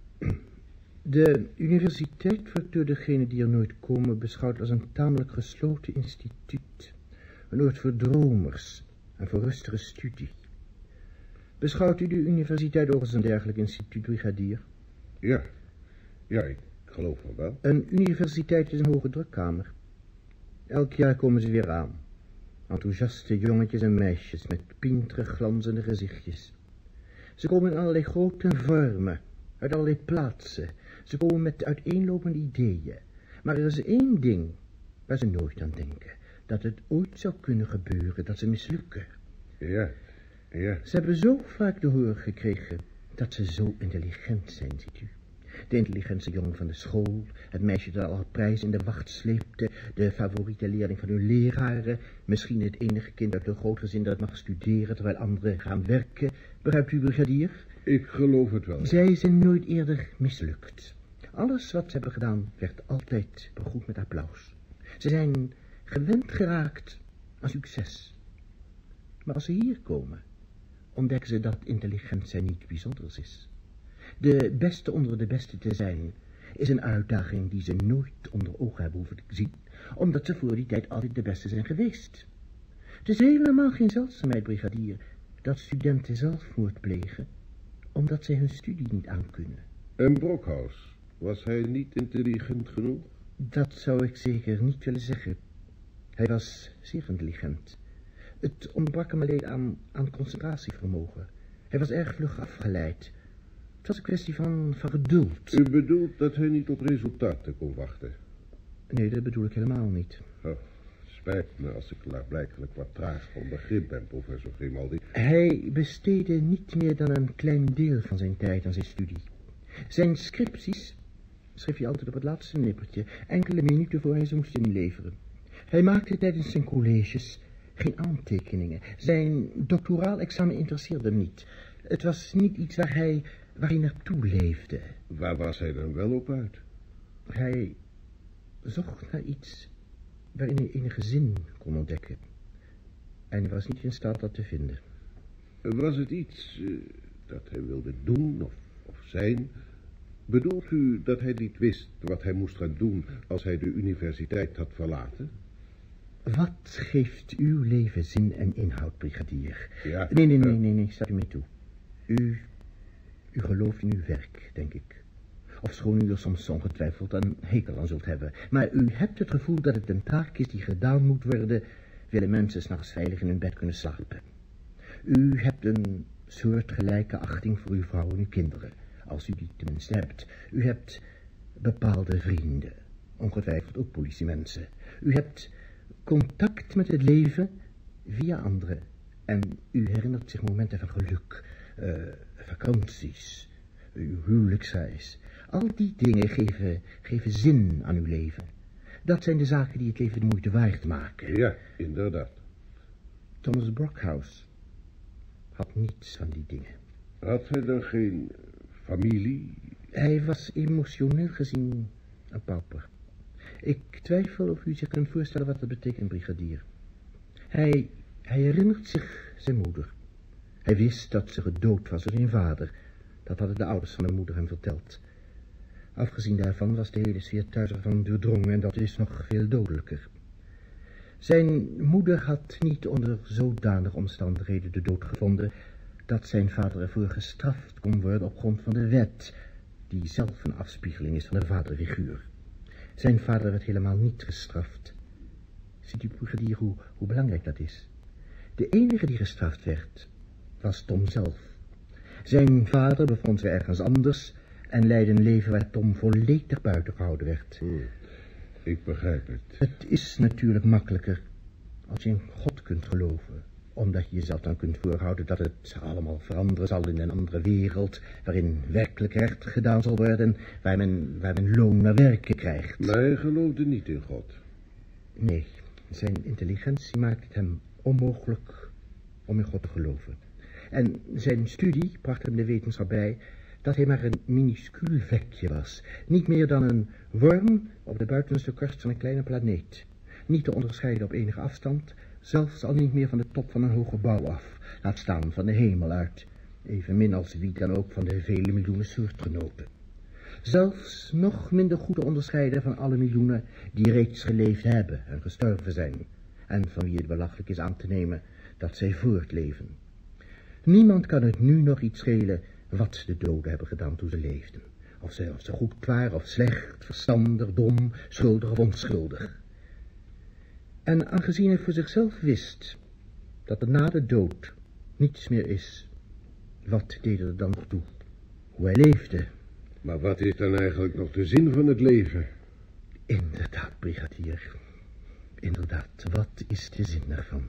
De universiteit wordt door degenen die er nooit komen beschouwd als een tamelijk gesloten instituut. Een oord voor dromers en voor rustige studie. Beschouwt u de universiteit ook als een dergelijk instituut, brigadier? Ja, ja, ik geloof van wel. Een universiteit is een hoge drukkamer. Elk jaar komen ze weer aan. Enthousiaste jongetjes en meisjes met pienterig glanzende gezichtjes. Ze komen in allerlei grote vormen, uit allerlei plaatsen. Ze komen met uiteenlopende ideeën. Maar er is één ding waar ze nooit aan denken. Dat het ooit zou kunnen gebeuren, dat ze mislukken. Ja, ja. Ze hebben zo vaak te horen gekregen dat ze zo intelligent zijn, ziet u. De intelligentste jongen van de school, het meisje dat al prijs in de wacht sleepte, de favoriete leerling van hun leraren, misschien het enige kind uit een groot gezin dat mag studeren terwijl anderen gaan werken. Begrijpt u, brigadier? Ik geloof het wel. Zij zijn nooit eerder mislukt. Alles wat ze hebben gedaan werd altijd begroet met applaus. Ze zijn gewend geraakt aan succes. Maar als ze hier komen, ontdekken ze dat intelligent zijn niet bijzonders is. De beste onder de beste te zijn is een uitdaging die ze nooit onder ogen hebben hoeven te zien, omdat ze voor die tijd altijd de beste zijn geweest. Het is helemaal geen zeldzaamheid, brigadier, dat studenten zelfmoord plegen, omdat zij hun studie niet aankunnen. En Brockhouse, was hij niet intelligent genoeg? Dat zou ik zeker niet willen zeggen. Hij was zeer intelligent. Het ontbrak hem alleen aan, aan concentratievermogen. Hij was erg vlug afgeleid. Het was een kwestie van, van geduld. U bedoelt dat hij niet op resultaten kon wachten? Nee, dat bedoel ik helemaal niet. Oh, spijt me als ik klaarblijkelijk wat traag van begrip ben, professor Grimaldi. Hij besteedde niet meer dan een klein deel van zijn tijd aan zijn studie. Zijn scripties schreef hij altijd op het laatste nippertje, enkele minuten voor hij ze moest inleveren. Hij maakte tijdens zijn colleges geen aantekeningen. Zijn doctoraal examen interesseerde hem niet. Het was niet iets waar hij, waar hij naartoe leefde. Waar was hij dan wel op uit? Hij zocht naar iets waarin hij enige zin kon ontdekken. En hij was niet in staat dat te vinden. Was het iets uh, dat hij wilde doen of, of zijn? Bedoelt u dat hij niet wist wat hij moest gaan doen als hij de universiteit had verlaten? Wat geeft uw leven zin en inhoud, brigadier? Ja. Nee, nee, nee, nee, nee, staat u mee toe. U, u gelooft in uw werk, denk ik. Ofschoon u er soms ongetwijfeld een hekel aan zult hebben. Maar u hebt het gevoel dat het een taak is die gedaan moet worden, willen mensen 's nachts veilig in hun bed kunnen slapen. U hebt een soortgelijke achting voor uw vrouw en uw kinderen, als u die tenminste hebt. U hebt bepaalde vrienden, ongetwijfeld ook politiemensen. U hebt contact met het leven via anderen. En u herinnert zich momenten van geluk, uh, vakanties, uw huwelijksreis. Al die dingen geven, geven zin aan uw leven. Dat zijn de zaken die het leven de moeite waard maken. Ja, inderdaad. Thomas Brockhouse had niets van die dingen. Had hij dan geen familie? Hij was emotioneel gezien een pauper. Ik twijfel of u zich kunt voorstellen wat dat betekent, brigadier. Hij, hij herinnert zich zijn moeder. Hij wist dat ze gedood was door zijn vader. Dat hadden de ouders van de moeder hem verteld. Afgezien daarvan was de hele sfeer thuis ervan doordrongen en dat is nog veel dodelijker. Zijn moeder had niet onder zodanige omstandigheden de dood gevonden dat zijn vader ervoor gestraft kon worden op grond van de wet, die zelf een afspiegeling is van de vaderfiguur. Zijn vader werd helemaal niet gestraft. Ziet u, brigadier, hoe, hoe belangrijk dat is? De enige die gestraft werd, was Tom zelf. Zijn vader bevond zich ergens anders en leidde een leven waar Tom volledig buiten gehouden werd. Hmm, ik begrijp het. Het is natuurlijk makkelijker als je in God kunt geloven, omdat je jezelf dan kunt voorhouden dat het allemaal veranderen zal in een andere wereld, waarin werkelijk recht gedaan zal worden, waar men, waar men loon naar werken krijgt. Maar hij geloofde niet in God. Nee, zijn intelligentie maakt het hem onmogelijk om in God te geloven. En zijn studie bracht hem de wetenschap bij dat hij maar een minuscuul vlekje was. Niet meer dan een worm op de buitenste korst van een kleine planeet. Niet te onderscheiden op enige afstand, zelfs al niet meer van de top van een hoge gebouw af, laat staan van de hemel uit, evenmin als wie dan ook van de vele miljoenen soortgenoten. Zelfs nog minder goed te onderscheiden van alle miljoenen die reeds geleefd hebben en gestorven zijn, en van wie het belachelijk is aan te nemen dat zij voortleven. Niemand kan het nu nog iets schelen wat de doden hebben gedaan toen ze leefden. Of ze, of ze goed waren of slecht, verstandig, dom, schuldig of onschuldig. En aangezien hij voor zichzelf wist dat er na de dood niets meer is, wat deed er dan nog toe? Hoe hij leefde. Maar wat is dan eigenlijk nog de zin van het leven? Inderdaad, brigadier. Inderdaad, wat is de zin ervan?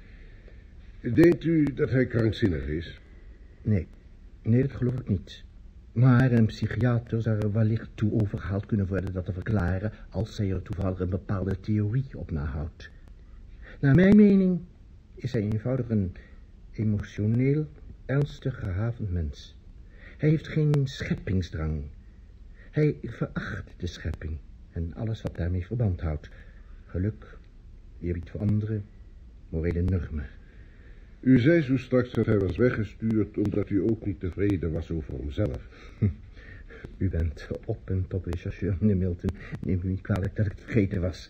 Denkt u dat hij krankzinnig is? Nee, nee, dat geloof ik niet. Maar een psychiater zou er wellicht toe overgehaald kunnen worden dat te verklaren, als hij er toevallig een bepaalde theorie op nahoudt. Naar mijn mening is hij eenvoudig een emotioneel, ernstig gehavend mens. Hij heeft geen scheppingsdrang. Hij veracht de schepping en alles wat daarmee verband houdt. Geluk, eerbied voor anderen, morele normen. U zei zo straks dat hij was weggestuurd omdat u ook niet tevreden was over hemzelf. U bent op en top rechercheur, meneer Milton. Neem u niet kwalijk dat ik het vergeten was.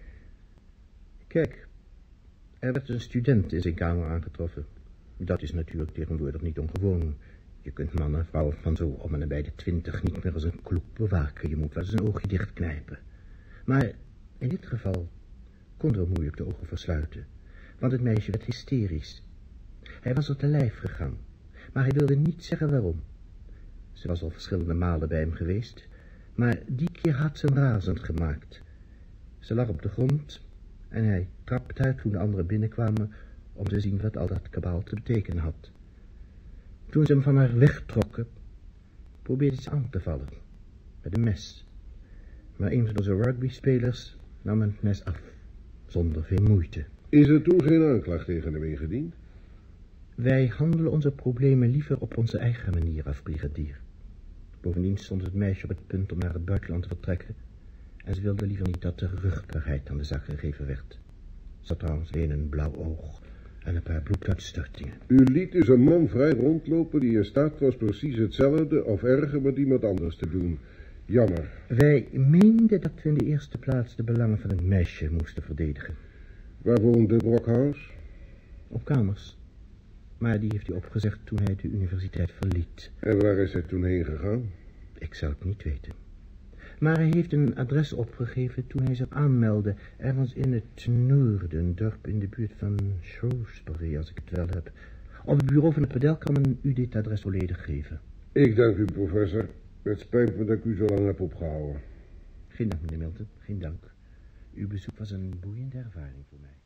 Kijk, er werd een student in zijn kamer aangetroffen. Dat is natuurlijk tegenwoordig niet ongewoon. Je kunt man en vrouw van zo om en bij de twintig niet meer als een kloek bewaken. Je moet wel eens een oogje dichtknijpen. Maar in dit geval kon er moeilijk de ogen versluiten, want het meisje werd hysterisch. Hij was er te lijf gegaan, maar hij wilde niet zeggen waarom. Ze was al verschillende malen bij hem geweest, maar die keer had ze hem razend gemaakt. Ze lag op de grond en hij trapte uit toen de anderen binnenkwamen om te zien wat al dat kabaal te betekenen had. Toen ze hem van haar wegtrokken, probeerde ze aan te vallen met een mes. Maar een van onze rugbyspelers nam het mes af, zonder veel moeite. Is er toen geen aanklacht tegen hem ingediend? Wij handelen onze problemen liever op onze eigen manier af, brigadier. Bovendien stond het meisje op het punt om naar het buitenland te vertrekken. En ze wilde liever niet dat er ruchtbaarheid aan de zaak gegeven werd. Ze had trouwens alleen een blauw oog en een paar bloeduitstortingen. U liet dus een man vrij rondlopen die in staat was precies hetzelfde of erger met iemand anders te doen. Jammer. Wij meenden dat we in de eerste plaats de belangen van het meisje moesten verdedigen. Waar woonde Brockhaus? Op kamers. Maar die heeft hij opgezegd toen hij de universiteit verliet. En waar is hij toen heen gegaan? Ik zou het niet weten. Maar hij heeft een adres opgegeven toen hij zich aanmeldde. Ergens in het noorden, een dorp in de buurt van Shrewsbury, als ik het wel heb. Op het bureau van het pedel kan men u dit adres volledig geven. Ik dank u, professor. Het spijt me dat ik u zo lang heb opgehouden. Geen dank, meneer Milton. Geen dank. Uw bezoek was een boeiende ervaring voor mij.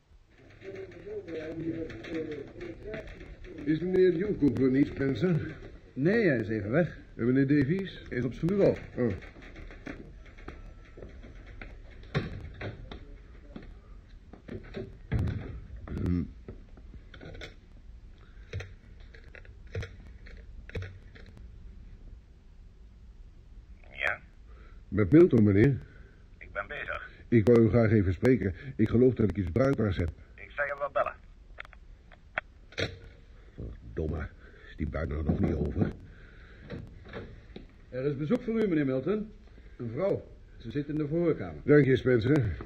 Is meneer Newcomb er niet, Spencer? Nee, hij is even weg. En meneer Davies? Hij is op zijn bureau. Oh. Hmm. Ja, Met Milton, meneer. ik ben bezig. Ik wou u graag even spreken. Ik geloof dat ik iets bruikbaars heb. Ik zal je wel bellen. Verdomme, is die buit nou nog niet over? Er is bezoek voor u, meneer Milton. Een vrouw. Ze zit in de voorkamer. Dank je, Spencer.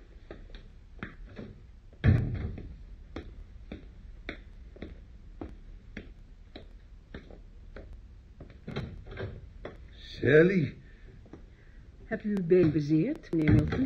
Sally. Hebt u uw been bezeerd, meneer Milton?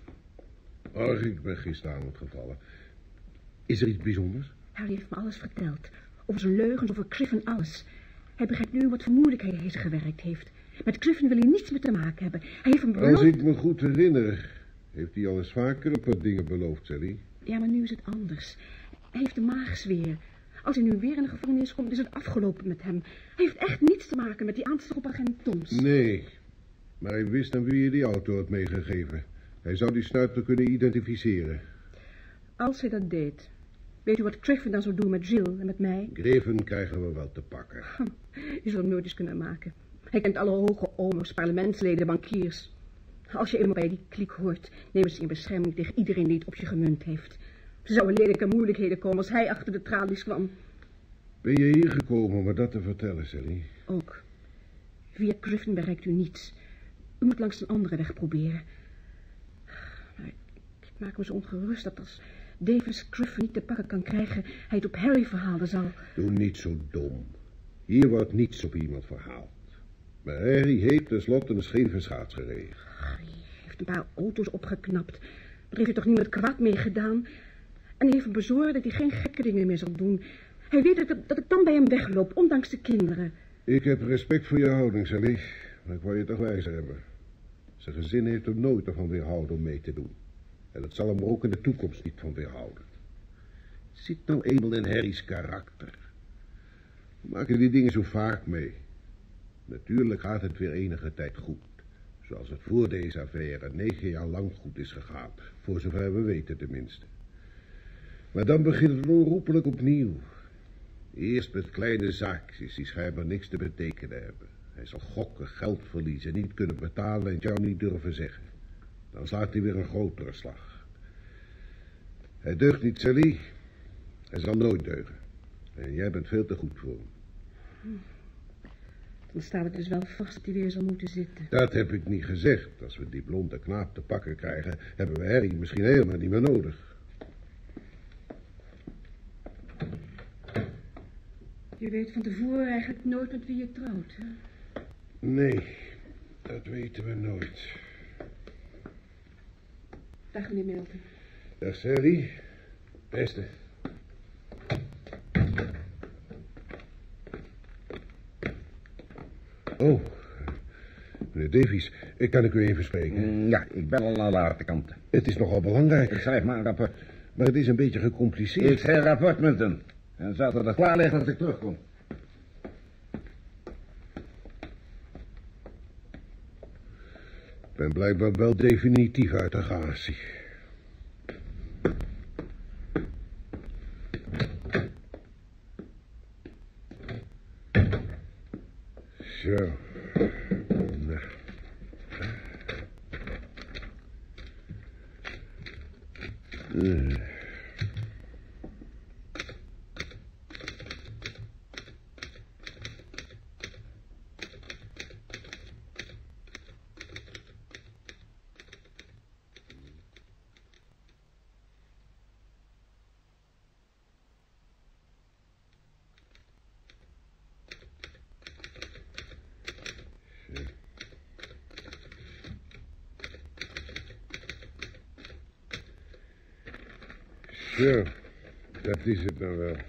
Oh, ik ben gisteravond gevallen. Is er iets bijzonders? Harry heeft me alles verteld. Over zijn leugens, over Griffin, alles. Hij begrijpt nu wat voor moeilijkheden hij gewerkt heeft. Met Griffin wil hij niets meer te maken hebben. Hij heeft hem beloofd... Als ik me goed herinner, heeft hij al eens vaker een paar dingen beloofd, Sally. Ja, maar nu is het anders. Hij heeft de maagsfeer. Als hij nu weer in de gevangenis komt, is het afgelopen met hem. Hij heeft echt niets te maken met die aanslag op agent Toms. Nee, maar hij wist aan wie je die auto had meegegeven. Hij zou die snuiter kunnen identificeren. Als hij dat deed, weet u wat Griffin dan zou doen met Jill en met mij? Griffin krijgen we wel te pakken. Je zal hem nooit eens kunnen maken. Hij kent alle hoge omers, parlementsleden, bankiers. Als je eenmaal bij die kliek hoort, nemen ze in bescherming tegen iedereen die het op je gemunt heeft. Ze zouden lelijke moeilijkheden komen als hij achter de tralies kwam. Ben je hier gekomen om me dat te vertellen, Sally? Ook. Via Griffin bereikt u niets. U moet langs een andere weg proberen. Maar ik maak me zo ongerust dat als Davis Griffin niet te pakken kan krijgen, hij het op Harry verhalen zal. Doe niet zo dom. Hier wordt niets op iemand verhaald. Maar Harry heeft tenslotte een scheve schaats gereden. Hij heeft een paar auto's opgeknapt. Daar heeft hij toch niemand kwaad mee gedaan. En hij heeft bezorgd dat hij geen gekke dingen meer zal doen. Hij weet dat, dat ik dan bij hem wegloop, ondanks de kinderen. Ik heb respect voor je houding, Sally. Maar ik wou je toch wijzer hebben. Zijn gezin heeft er nooit ervan weerhouden om mee te doen. En dat zal hem er ook in de toekomst niet van weerhouden. Het zit nou eenmaal in Harry's karakter. We maken die dingen zo vaak mee. Natuurlijk gaat het weer enige tijd goed. Zoals het voor deze affaire negen jaar lang goed is gegaan. Voor zover we weten tenminste. Maar dan begint het onherroepelijk opnieuw. Eerst met kleine zaakjes die schijnbaar niks te betekenen hebben. Hij zal gokken, geld verliezen, niet kunnen betalen en het jou niet durven zeggen. Dan slaat hij weer een grotere slag. Hij deugt niet, Sally. Hij zal nooit deugen. En jij bent veel te goed voor hem. Dan staat het dus wel vast dat hij weer zal moeten zitten. Dat heb ik niet gezegd. Als we die blonde knaap te pakken krijgen, hebben we Harry misschien helemaal niet meer nodig. Je weet van tevoren eigenlijk nooit met wie je trouwt, hè? Nee, dat weten we nooit. Dag, meneer Milton. Dag, Sally. Beste. Oh, meneer Davies, kan ik u even spreken? Ja, ik ben al aan de achterkant. Het is nogal belangrijk. Ik schrijf maar een rapport. Maar het is een beetje gecompliceerd. Ik schrijf een rapport, Milton. En zal er klaar liggen als ik terugkom. Ik ben blijkbaar wel definitief uit de gatie. Zo. Nou. Uh. Zo, dat is het nou wel.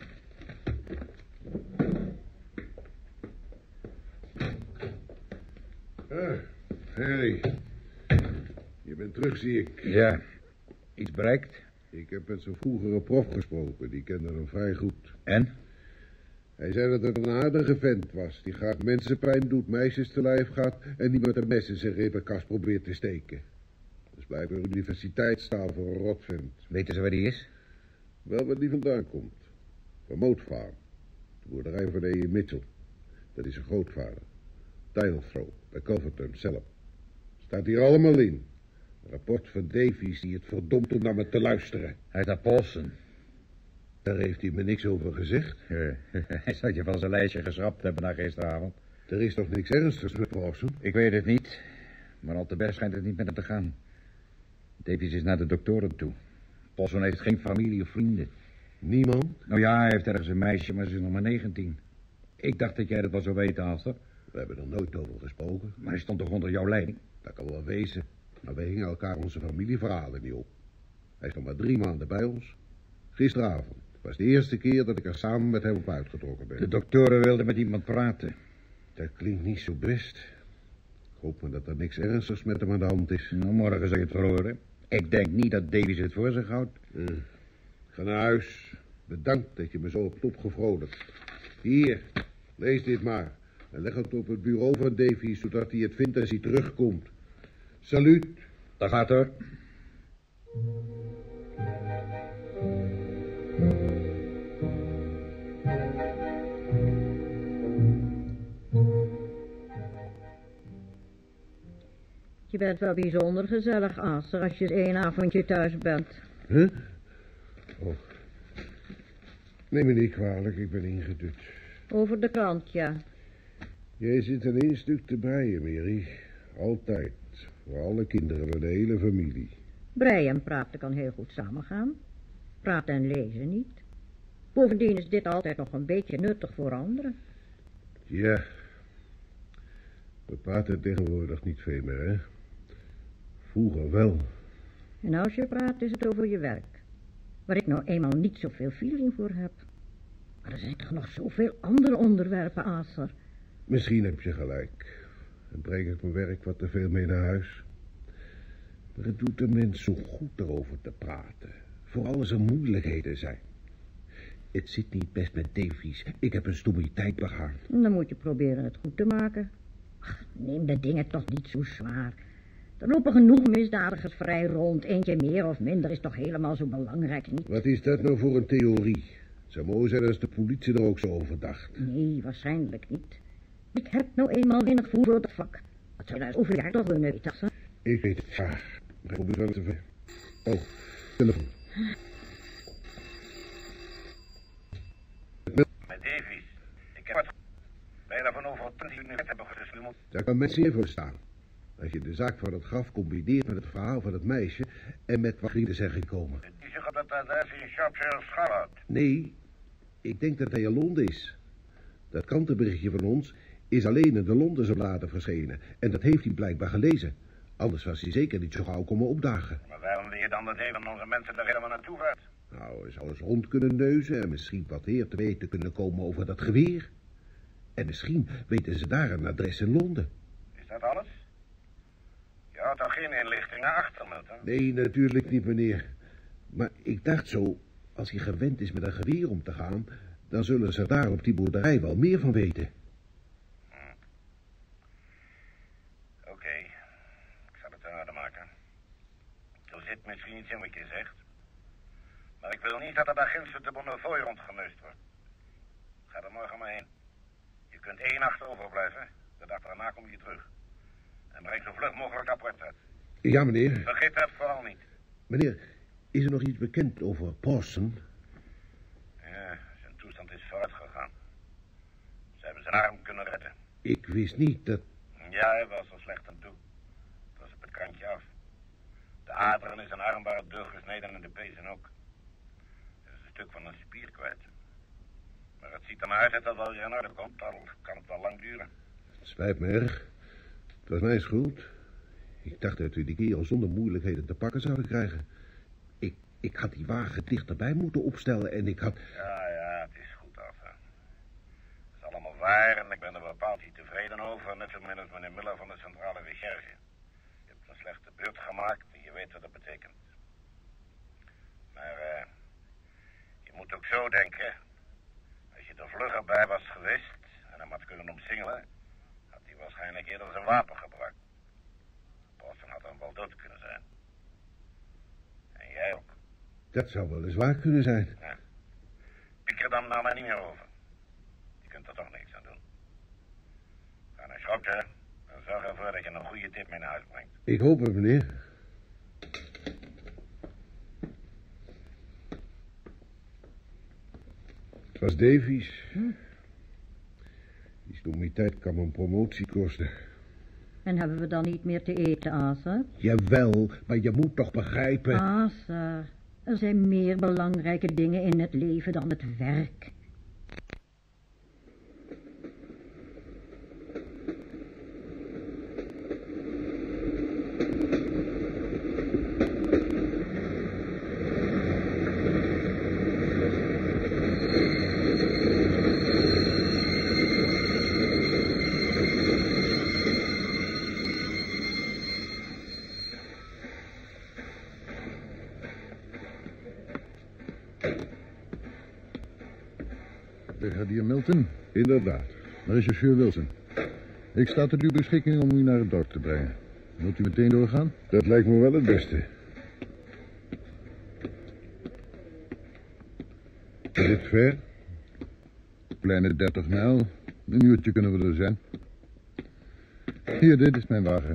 Ah, Harry. Je bent terug, zie ik. Ja, iets bereikt? Ik heb met zijn vroegere prof gesproken, die kende hem vrij goed. En? Hij zei dat het een aardige vent was, die graag mensen pijn doet, meisjes te lijf gaat en die met een mes in zijn ribbenkast probeert te steken. Dus blijkbaar universiteitstaal voor een rotvent. Weten ze waar die is? Wel waar die vandaan komt. Van Moat Farm. De boerderij van E. Mitchell. Dat is zijn grootvader. Tilethrow, bij Culverton zelf. Staat hier allemaal in. Een rapport van Davies die het verdomd om naar me te luisteren. Hij naar Paulson. Daar heeft hij me niks over gezegd. Uh, hij zou je van zijn lijstje geschrapt hebben na gisteravond. Er is toch niks ernstigs met Paulson? Ik weet het niet. Maar al te best schijnt het niet met hem te gaan. Davies is naar de doktoren toe. Paulson heeft geen familie of vrienden. Niemand? Nou ja, hij heeft ergens een meisje, maar ze is nog maar negentien. Ik dacht dat jij dat wel zou weten, Arthur. We hebben er nooit over gesproken. Maar hij stond toch onder jouw leiding? Dat kan wel wezen. Maar we hingen elkaar onze familieverhalen niet op. Hij is nog maar drie maanden bij ons. Gisteravond was de eerste keer dat ik er samen met hem op uitgetrokken ben. De doktoren wilden met iemand praten. Dat klinkt niet zo best. Ik hoop maar dat er niks ernstigs met hem aan de hand is. Nou, morgen zal je het verhoren. Ik denk niet dat Davies het voor zich houdt. Uh, ga naar huis. Bedankt dat je me zo hebt opgevrolijkt. Hier, lees dit maar. En leg het op het bureau van Davies, zodat hij het vindt als hij terugkomt. Salut. Daar gaat hoor. Je bent wel bijzonder gezellig, Arthur, als je eens één avondje thuis bent. Huh? Oh. Neem me niet kwalijk, ik ben ingedut. Over de krant, ja. Jij zit aan één stuk te breien, Mary. Altijd. Voor alle kinderen en de hele familie. Breien en praten kan heel goed samengaan. Praten en lezen niet. Bovendien is dit altijd nog een beetje nuttig voor anderen. Ja. We praten tegenwoordig niet veel meer, hè? Vroeger wel. En als je praat is het over je werk. Waar ik nou eenmaal niet zoveel feeling voor heb. Maar er zijn toch nog zoveel andere onderwerpen, Arthur. Misschien heb je gelijk. Dan breng ik mijn werk wat te veel mee naar huis. Maar het doet de mens zo goed erover te praten. Vooral als er moeilijkheden zijn. Het zit niet best met Davies. Ik heb een stommiteit begaan. Dan moet je proberen het goed te maken. Ach, neem de dingen toch niet zo zwaar. Er lopen genoeg misdadigers vrij rond. Eentje meer of minder is toch helemaal zo belangrijk niet. Wat is dat nou voor een theorie? Het zou mooi zijn als de politie er ook zo over dacht. Nee, waarschijnlijk niet. Ik heb nou eenmaal weinig voer voor het vak. Wat zou je nou over jaar toch willen weten? Ik weet het, ja. Maar ik moet wel eens even... Oh, telefoon. Met Davies. Ik heb het bijna van over twintig minuten hebben geslummeld. Daar kan men zeer voor staan. Als je de zaak van het graf combineert met het verhaal van het meisje en met wat vrienden zijn gekomen. Die zeggen dat dat adres in Shropshire schaal had. Nee, ik denk dat hij in Londen is. Dat krantenberichtje van ons is alleen in de Londense bladen verschenen. En dat heeft hij blijkbaar gelezen. Anders was hij zeker niet zo gauw komen opdagen. Maar waarom wil je dan dat een van onze mensen er helemaal naartoe gaat? Nou, hij zou eens rond kunnen neuzen en misschien wat meer te weten kunnen komen over dat geweer. En misschien weten ze daar een adres in Londen. Is dat alles? Je houdt toch geen inlichtingen achter, Milton? Nee, natuurlijk niet, meneer. Maar ik dacht zo, als hij gewend is met een geweer om te gaan, dan zullen ze daar op die boerderij wel meer van weten. Hm. Oké, okay. Ik zal het in orde maken. Er zit misschien iets in wat je zegt. Maar ik wil niet dat het agentschap de Bonnefoy rondgeneust wordt. Ga er morgen maar heen. Je kunt één nacht overblijven. De dag daarna kom je terug. En breng zo vlug mogelijk rapport uit. Ja, meneer. Vergeet dat vooral niet. Meneer, is er nog iets bekend over Pawson? Ja, zijn toestand is vooruit gegaan. Ze hebben zijn arm kunnen redden. Ik wist niet dat... Ja, hij was er slecht aan toe. Het was op het kantje af. De aderen in zijn arm waren doorgesneden en de pezen ook. Er is een stuk van een spier kwijt. Maar het ziet er naar uit dat dat wel weer in orde komt, al kan het wel lang duren. Het spijt me erg. Het was mijn schuld. Ik dacht dat we die kerel zonder moeilijkheden te pakken zouden krijgen. Ik, ik had die wagen dichterbij moeten opstellen en ik had... Ja, ja, het is goed af. Hè. Het is allemaal waar en ik ben er bepaald niet tevreden over, net zo min als meneer Miller van de Centrale Recherche. Je hebt een slechte beurt gemaakt en je weet wat dat betekent. Maar uh, je moet ook zo denken. Als je er vlugger bij was geweest en hem had kunnen omsingelen, had hij waarschijnlijk eerder zijn wapen gebruikt. Pawson had dan wel dood kunnen zijn. En jij ook. Dat zou wel eens waar kunnen zijn. Ja. Piek er dan nou maar niet meer over. Je kunt er toch niks aan doen. Ga naar Schotten en zorg ervoor dat je een goede tip mee naar huis brengt. Ik hoop het, meneer. Het was Davies. Hm? Die stomiteit kan me een promotie kosten. En hebben we dan niet meer te eten, Arthur? Jawel, maar je moet toch begrijpen... Arthur, er zijn meer belangrijke dingen in het leven dan het werk. Brigadier Milton? Inderdaad. Rechercheur Wilson. Ik sta tot uw beschikking om u naar het dorp te brengen. Wilt u meteen doorgaan? Dat lijkt me wel het beste. Is het ver? Kleine dertig mijl. Een uurtje kunnen we er zijn. Hier, dit is mijn wagen.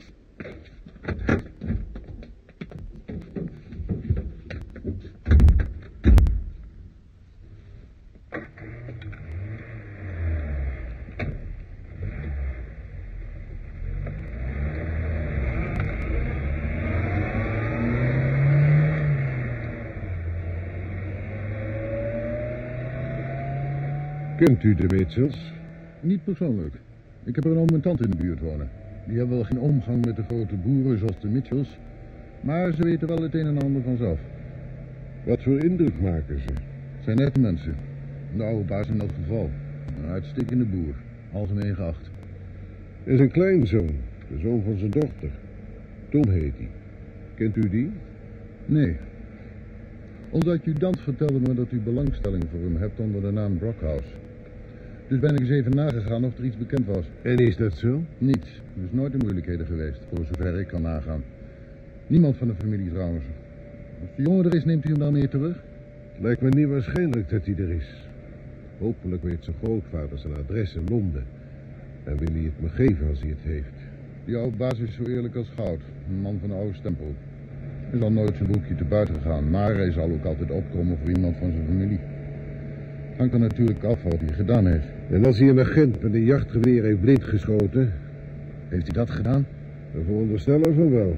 Kent u de Mitchells? Niet persoonlijk. Ik heb er een oom en tante in de buurt wonen. Die hebben wel geen omgang met de grote boeren zoals de Mitchells. Maar ze weten wel het een en ander vanzelf. Wat voor indruk maken ze? Het zijn nette mensen. De oude baas in elk geval. Een uitstekende boer. Algemeen geacht. Er is een kleinzoon. De zoon van zijn dochter. Tom heet hij. Kent u die? Nee. Onze adjudant vertelde me dat u belangstelling voor hem hebt onder de naam Brockhouse. Dus ben ik eens even nagegaan of er iets bekend was. En is dat zo? Niets. Er is nooit in moeilijkheden geweest, voor zover ik kan nagaan. Niemand van de familie trouwens. Als de jongen er is, neemt u hem dan mee terug? Lijkt me niet waarschijnlijk dat hij er is. Hopelijk weet zijn grootvader zijn adres in Londen. En wil hij het me geven als hij het heeft. Die oude baas is zo eerlijk als goud. Een man van de oude stempel. Hij zal nooit zijn broekje te buiten gaan, maar hij zal ook altijd opkomen voor iemand van zijn familie. Het hangt er natuurlijk af wat hij gedaan heeft. En als hij een agent met een jachtgeweer heeft blind geschoten... Heeft hij dat gedaan? We veronderstellen van wel.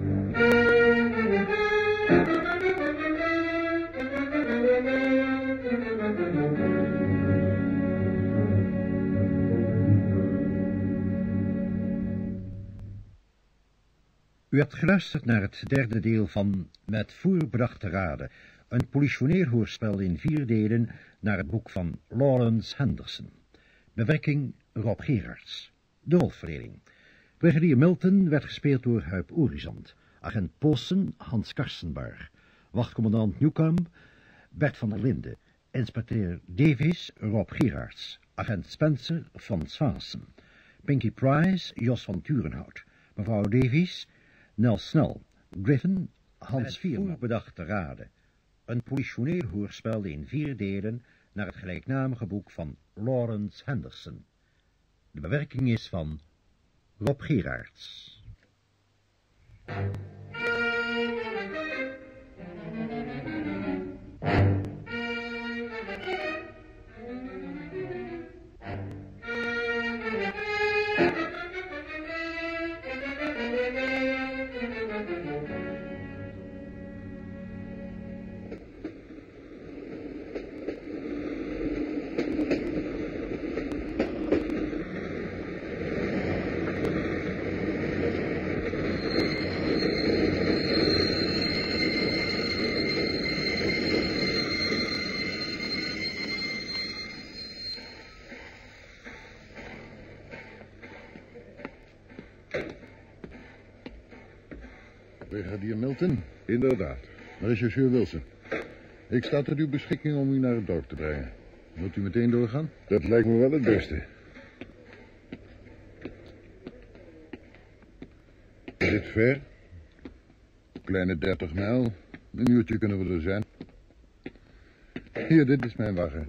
U hebt geluisterd naar het derde deel van Met voorbedachte raden, een politioneel hoorspel in vier delen naar het boek van Lawrence Henderson. Bewerking Rob Gerards. De rolverdeling. Brigadier Milton werd gespeeld door Huip Orizant, agent Pawson Hans Karstenbarg, wachtcommandant Newcomb Bert van der Linden, inspecteur Davies Rob Gerards, agent Spencer Frans Vaassen, Pinky Price Jos van Turenhout, mevrouw Davies Nel Snel, Griffin Hans Vierman. Bedachte raden. Een politioneel hoorspel in vier delen naar het gelijknamige boek van Lawrence Henderson. De bewerking is van Rob Gerards. Brigadier Milton? Inderdaad. Rechercheur Wilson. Ik sta tot uw beschikking om u naar het dorp te brengen. Wilt u meteen doorgaan? Dat lijkt me wel het beste. Is dit ver? Kleine dertig mijl. Een uurtje kunnen we er zijn. Hier, dit is mijn wagen.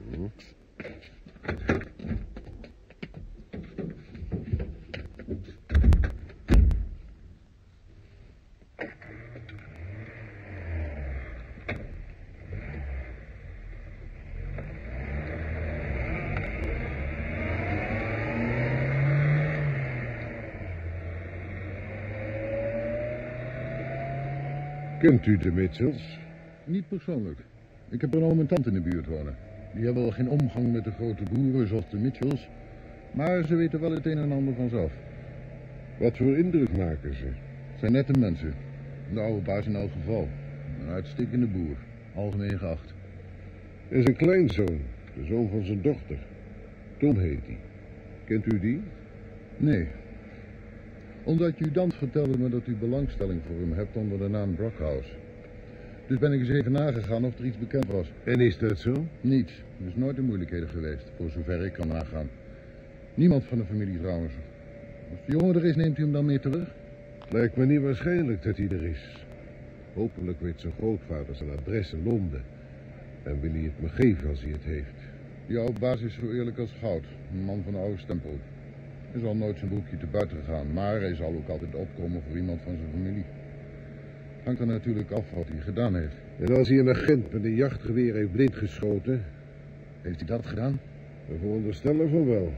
Kent u de Mitchells? Niet persoonlijk. Ik heb een oom en tante in de buurt wonen. Die hebben wel geen omgang met de grote boeren zoals de Mitchells. Maar ze weten wel het een en ander vanzelf. Wat voor indruk maken ze? Het zijn nette mensen. De oude baas in elk geval. Een uitstekende boer. Algemeen geacht. Er is een kleinzoon. De zoon van zijn dochter. Tom heet hij. Kent u die? Nee. Omdat Judant vertelde me dat u belangstelling voor hem hebt onder de naam Brockhouse. Dus ben ik eens even nagegaan of er iets bekend was. En is dat zo? Niets. Er is nooit in moeilijkheden geweest, voor zover ik kan nagaan. Niemand van de familie trouwens. Als de jongen er is, neemt u hem dan mee terug? Lijkt me niet waarschijnlijk dat hij er is. Hopelijk weet zijn grootvader zijn adres in Londen. En wil hij het me geven als hij het heeft. Die oude baas is zo eerlijk als goud. Een man van de oude stempel. Hij zal nooit zijn broekje te buiten gaan, maar hij zal ook altijd opkomen voor iemand van zijn familie. Hangt er natuurlijk af wat hij gedaan heeft. En als hij een agent met een jachtgeweer heeft blind geschoten... Heeft hij dat gedaan? We veronderstellen van wel.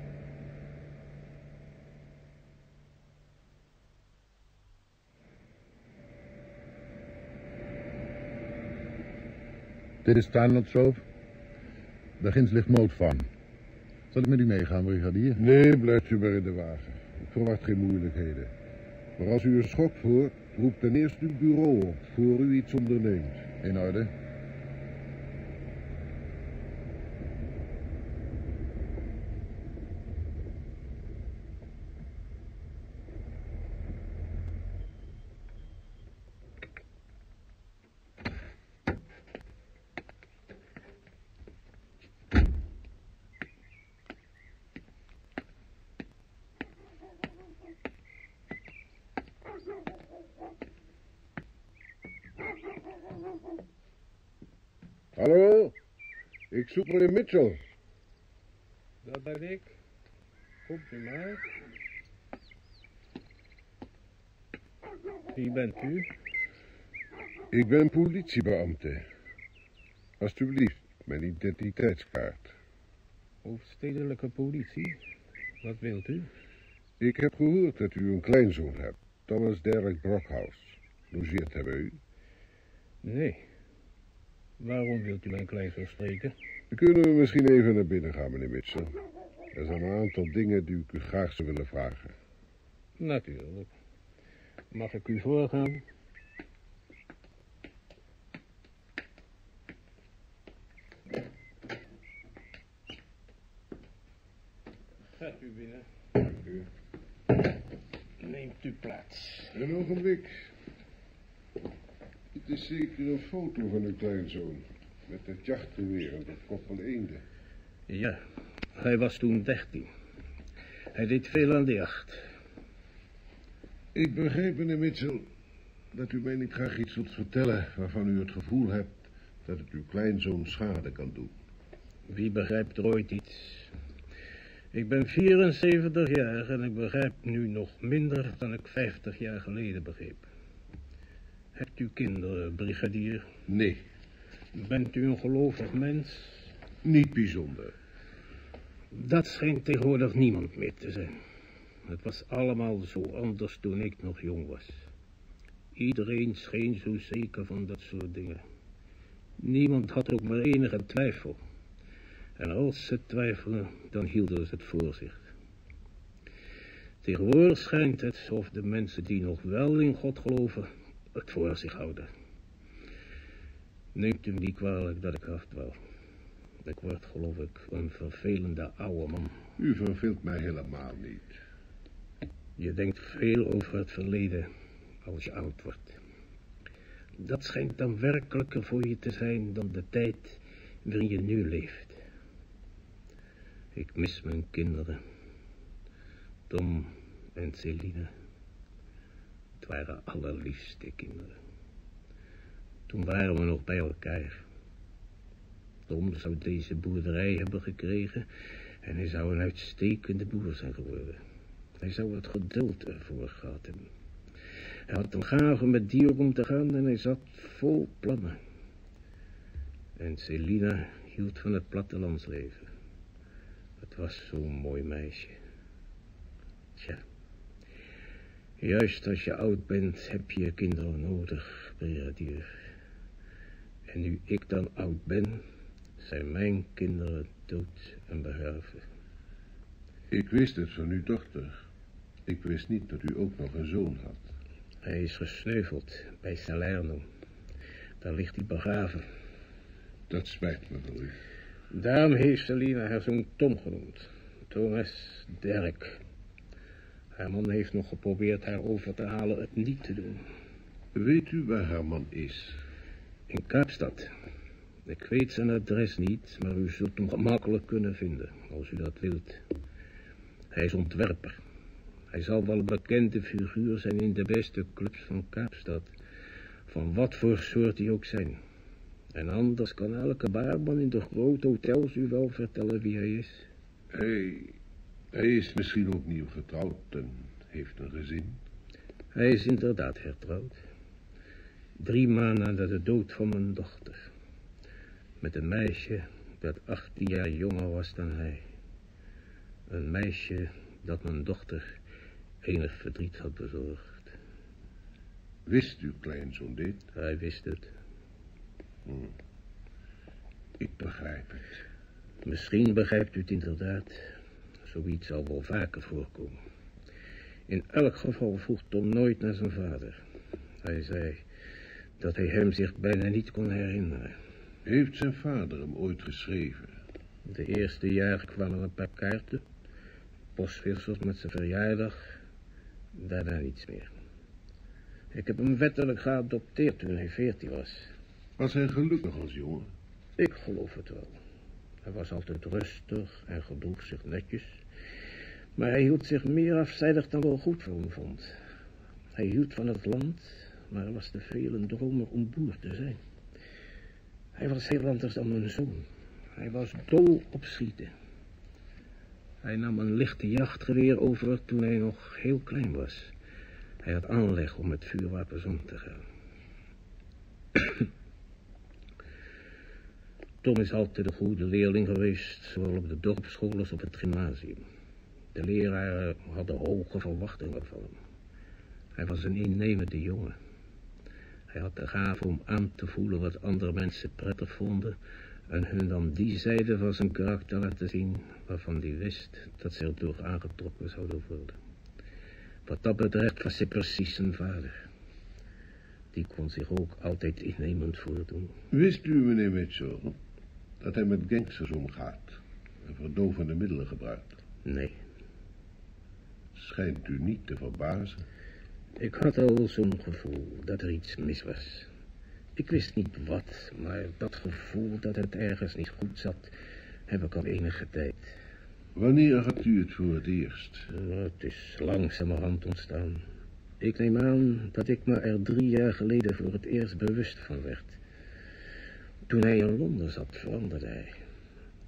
Dit is Tuinlandshoofd. Daar ginds ligt Moat Farm. Zal ik met u meegaan, brigadier? Nee, blijft u maar in de wagen. Ik verwacht geen moeilijkheden. Maar als u een schok voert, roep ten eerste uw bureau op, voor u iets onderneemt. In orde. Hallo, ik zoek meneer Mitchell. Dat ben ik. Komt u maar. Wie bent u? Ik ben politiebeambte. Alsjeblieft, mijn identiteitskaart. Hoofdstedelijke politie. Wat wilt u? Ik heb gehoord dat u een kleinzoon hebt. Thomas Derek Brockhouse. Logeert hij bij u? Nee. Waarom wilt u mijn kleinzoon spreken? Kunnen we misschien even naar binnen gaan, meneer Mitchell? Er zijn een aantal dingen die ik u graag zou willen vragen. Natuurlijk. Mag ik u voorgaan? Gaat u binnen. Dank u. Neemt u plaats. Een ogenblik. Het is zeker een foto van uw kleinzoon. Met het jachtgeweer en dat koppel eenden. Ja, hij was toen dertien. Hij deed veel aan de jacht. Ik begrijp, meneer Mitchell, dat u mij niet graag iets wilt vertellen waarvan u het gevoel hebt dat het uw kleinzoon schade kan doen. Wie begrijpt er ooit iets? Ik ben vierenzeventig jaar en ik begrijp nu nog minder dan ik vijftig jaar geleden begreep. Hebt u kinderen, brigadier? Nee. Bent u een gelovig mens? Niet bijzonder. Dat schijnt tegenwoordig niemand meer te zijn. Het was allemaal zo anders toen ik nog jong was. Iedereen scheen zo zeker van dat soort dingen. Niemand had ook maar enige twijfel. En als ze twijfelen, dan hielden ze het voor zich. Tegenwoordig schijnt het alsof de mensen die nog wel in God geloven, het voor zich houden. Neemt u me niet kwalijk dat ik afdwaal. Ik word, geloof ik, een vervelende oude man. U verveelt mij helemaal niet. Je denkt veel over het verleden als je oud wordt. Dat schijnt dan werkelijker voor je te zijn dan de tijd waarin je nu leeft. Ik mis mijn kinderen. Tom en Celine. Het waren allerliefste kinderen. Toen waren we nog bij elkaar. Tom zou deze boerderij hebben gekregen en hij zou een uitstekende boer zijn geworden. Hij zou het geduld ervoor gehad hebben. Hij had een gave met dieren om te gaan en hij zat vol plannen. En Celina hield van het plattelandsleven. Het was zo'n mooi meisje. Tja, juist als je oud bent heb je kinderen nodig, brigadier. En nu ik dan oud ben, zijn mijn kinderen dood en begraven. Ik wist het van uw dochter. Ik wist niet dat u ook nog een zoon had. Hij is gesneuveld bij Salerno. Daar ligt hij begraven. Dat spijt me voor u. Daarom heeft Celina haar zoon Tom genoemd. Thomas Derk. Haar man heeft nog geprobeerd haar over te halen het niet te doen. Weet u waar haar man is? In Kaapstad. Ik weet zijn adres niet, maar u zult hem gemakkelijk kunnen vinden, als u dat wilt. Hij is ontwerper. Hij zal wel een bekende figuur zijn in de beste clubs van Kaapstad. Van wat voor soort die ook zijn. En anders kan elke baarman in de grote hotels u wel vertellen wie hij is. Hij, hij is misschien ook nieuw getrouwd en heeft een gezin. Hij is inderdaad hertrouwd. Drie maanden na de dood van mijn dochter. Met een meisje dat achttien jaar jonger was dan hij. Een meisje dat mijn dochter enig verdriet had bezorgd. Wist uw kleinzoon dit? Hij wist het. Hm. Ik begrijp het. Misschien begrijpt u het inderdaad. Zoiets zal wel vaker voorkomen. In elk geval vroeg Tom nooit naar zijn vader. Hij zei dat hij hem zich bijna niet kon herinneren. Heeft zijn vader hem ooit geschreven? De eerste jaren kwamen een paar kaarten. Postwissels met zijn verjaardag. Daarna niets meer. Ik heb hem wettelijk geadopteerd toen hij veertien was. Was hij gelukkig als jongen? Ik geloof het wel. Hij was altijd rustig en gedroeg zich netjes. Maar hij hield zich meer afzijdig dan wel goed voor hem vond. Hij hield van het land, maar hij was te veel een dromer om boer te zijn. Hij was heel anders dan mijn zoon. Hij was dol op schieten. Hij nam een lichte jachtgeweer over toen hij nog heel klein was. Hij had aanleg om met vuurwapens om te gaan. Tom is altijd een goede leerling geweest, zowel op de dorpsschool als op het gymnasium. De leraren hadden hoge verwachtingen van hem. Hij was een innemende jongen. Hij had de gave om aan te voelen wat andere mensen prettig vonden en hun dan die zijde van zijn karakter laten zien waarvan hij wist dat ze erdoor aangetrokken zouden worden. Wat dat betreft was hij precies zijn vader. Die kon zich ook altijd innemend voordoen. Wist u, meneer Mitchell, dat hij met gangsters omgaat en verdovende middelen gebruikt? Nee. Schijnt u niet te verbazen? Ik had al zo'n gevoel dat er iets mis was. Ik wist niet wat, maar dat gevoel dat het ergens niet goed zat, heb ik al enige tijd. Wanneer had u het voor het eerst? Het is langzamerhand ontstaan. Ik neem aan dat ik me er drie jaar geleden voor het eerst bewust van werd. Toen hij in Londen zat, veranderde hij.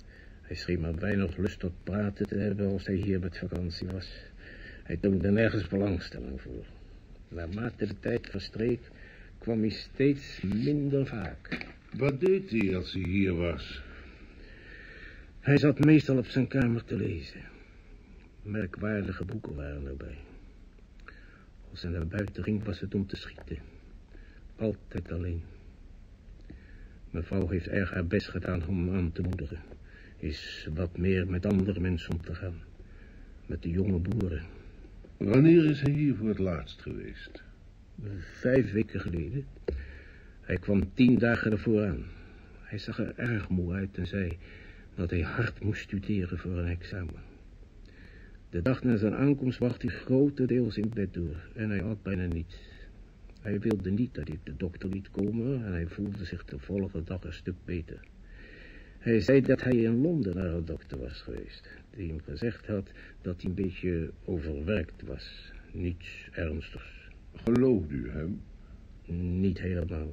Hij scheen maar weinig lust tot praten te hebben als hij hier met vakantie was. Hij toonde nergens belangstelling voor. Naarmate de tijd verstreek, kwam hij steeds minder vaak. Wat deed hij als hij hier was? Hij zat meestal op zijn kamer te lezen. Merkwaardige boeken waren erbij. Als hij naar buiten ging, was het om te schieten. Altijd alleen. Mevrouw heeft erg haar best gedaan om hem aan te moedigen. Is wat meer met andere mensen om te gaan. Met de jonge boeren. Wanneer is hij hier voor het laatst geweest? Vijf weken geleden. Hij kwam tien dagen ervoor aan. Hij zag er erg moe uit en zei dat hij hard moest studeren voor een examen. De dag na zijn aankomst wacht hij grotendeels in bed door en hij at bijna niets. Hij wilde niet dat hij de dokter liet komen en hij voelde zich de volgende dag een stuk beter. Hij zei dat hij in Londen naar een dokter was geweest, die hem gezegd had dat hij een beetje overwerkt was. Niets ernstigs. Geloofde u hem? Niet helemaal.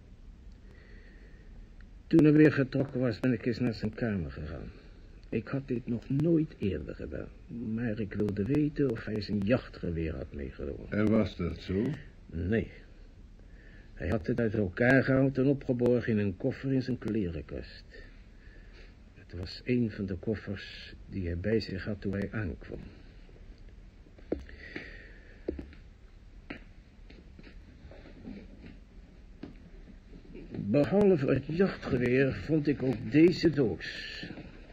Toen hij weer vertrokken was, ben ik eens naar zijn kamer gegaan. Ik had dit nog nooit eerder gedaan, maar ik wilde weten of hij zijn jachtgeweer had meegenomen. En was dat zo? Nee. Hij had het uit elkaar gehaald en opgeborgen in een koffer in zijn klerenkast. Het was een van de koffers die hij bij zich had toen hij aankwam. Behalve het jachtgeweer vond ik ook deze doos.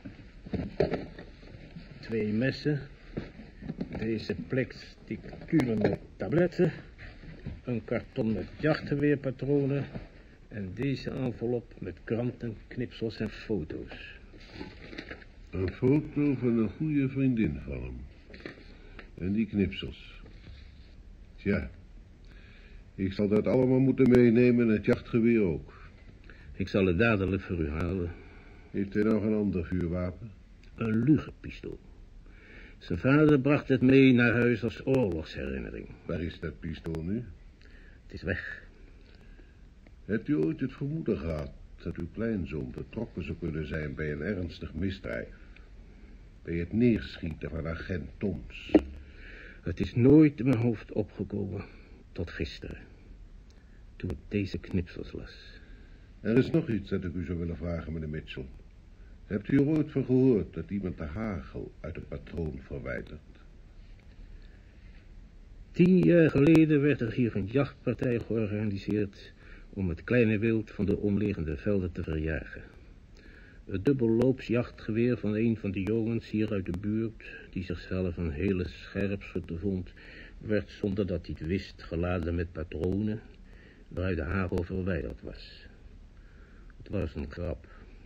Twee messen, deze plastic kulen met tabletten, een karton met jachtgeweerpatronen en deze envelop met kranten, knipsels en foto's. Een foto van een goede vriendin van hem. En die knipsels. Tja, ik zal dat allemaal moeten meenemen en het jachtgeweer ook. Ik zal het dadelijk voor u halen. Heeft hij nog een ander vuurwapen? Een lugerpistool. Zijn vader bracht het mee naar huis als oorlogsherinnering. Waar is dat pistool nu? Het is weg. Hebt u ooit het vermoeden gehad dat uw kleinzoon betrokken zou kunnen zijn bij een ernstig misdrijf? Bij het neerschieten van agent Toms? Het is nooit in mijn hoofd opgekomen, tot gisteren. Toen ik deze knipsels las. Er is nog iets dat ik u zou willen vragen, meneer Mitchell. Hebt u er ooit van gehoord dat iemand de hagel uit het patroon verwijdert? Tien jaar geleden werd er hier een jachtpartij georganiseerd om het kleine wild van de omliggende velden te verjagen. Het dubbelloops jachtgeweer van een van de jongens hier uit de buurt, die zichzelf een hele scherpschutter vond, werd zonder dat hij het wist geladen met patronen waaruit de hagel verwijderd was. Het was een grap.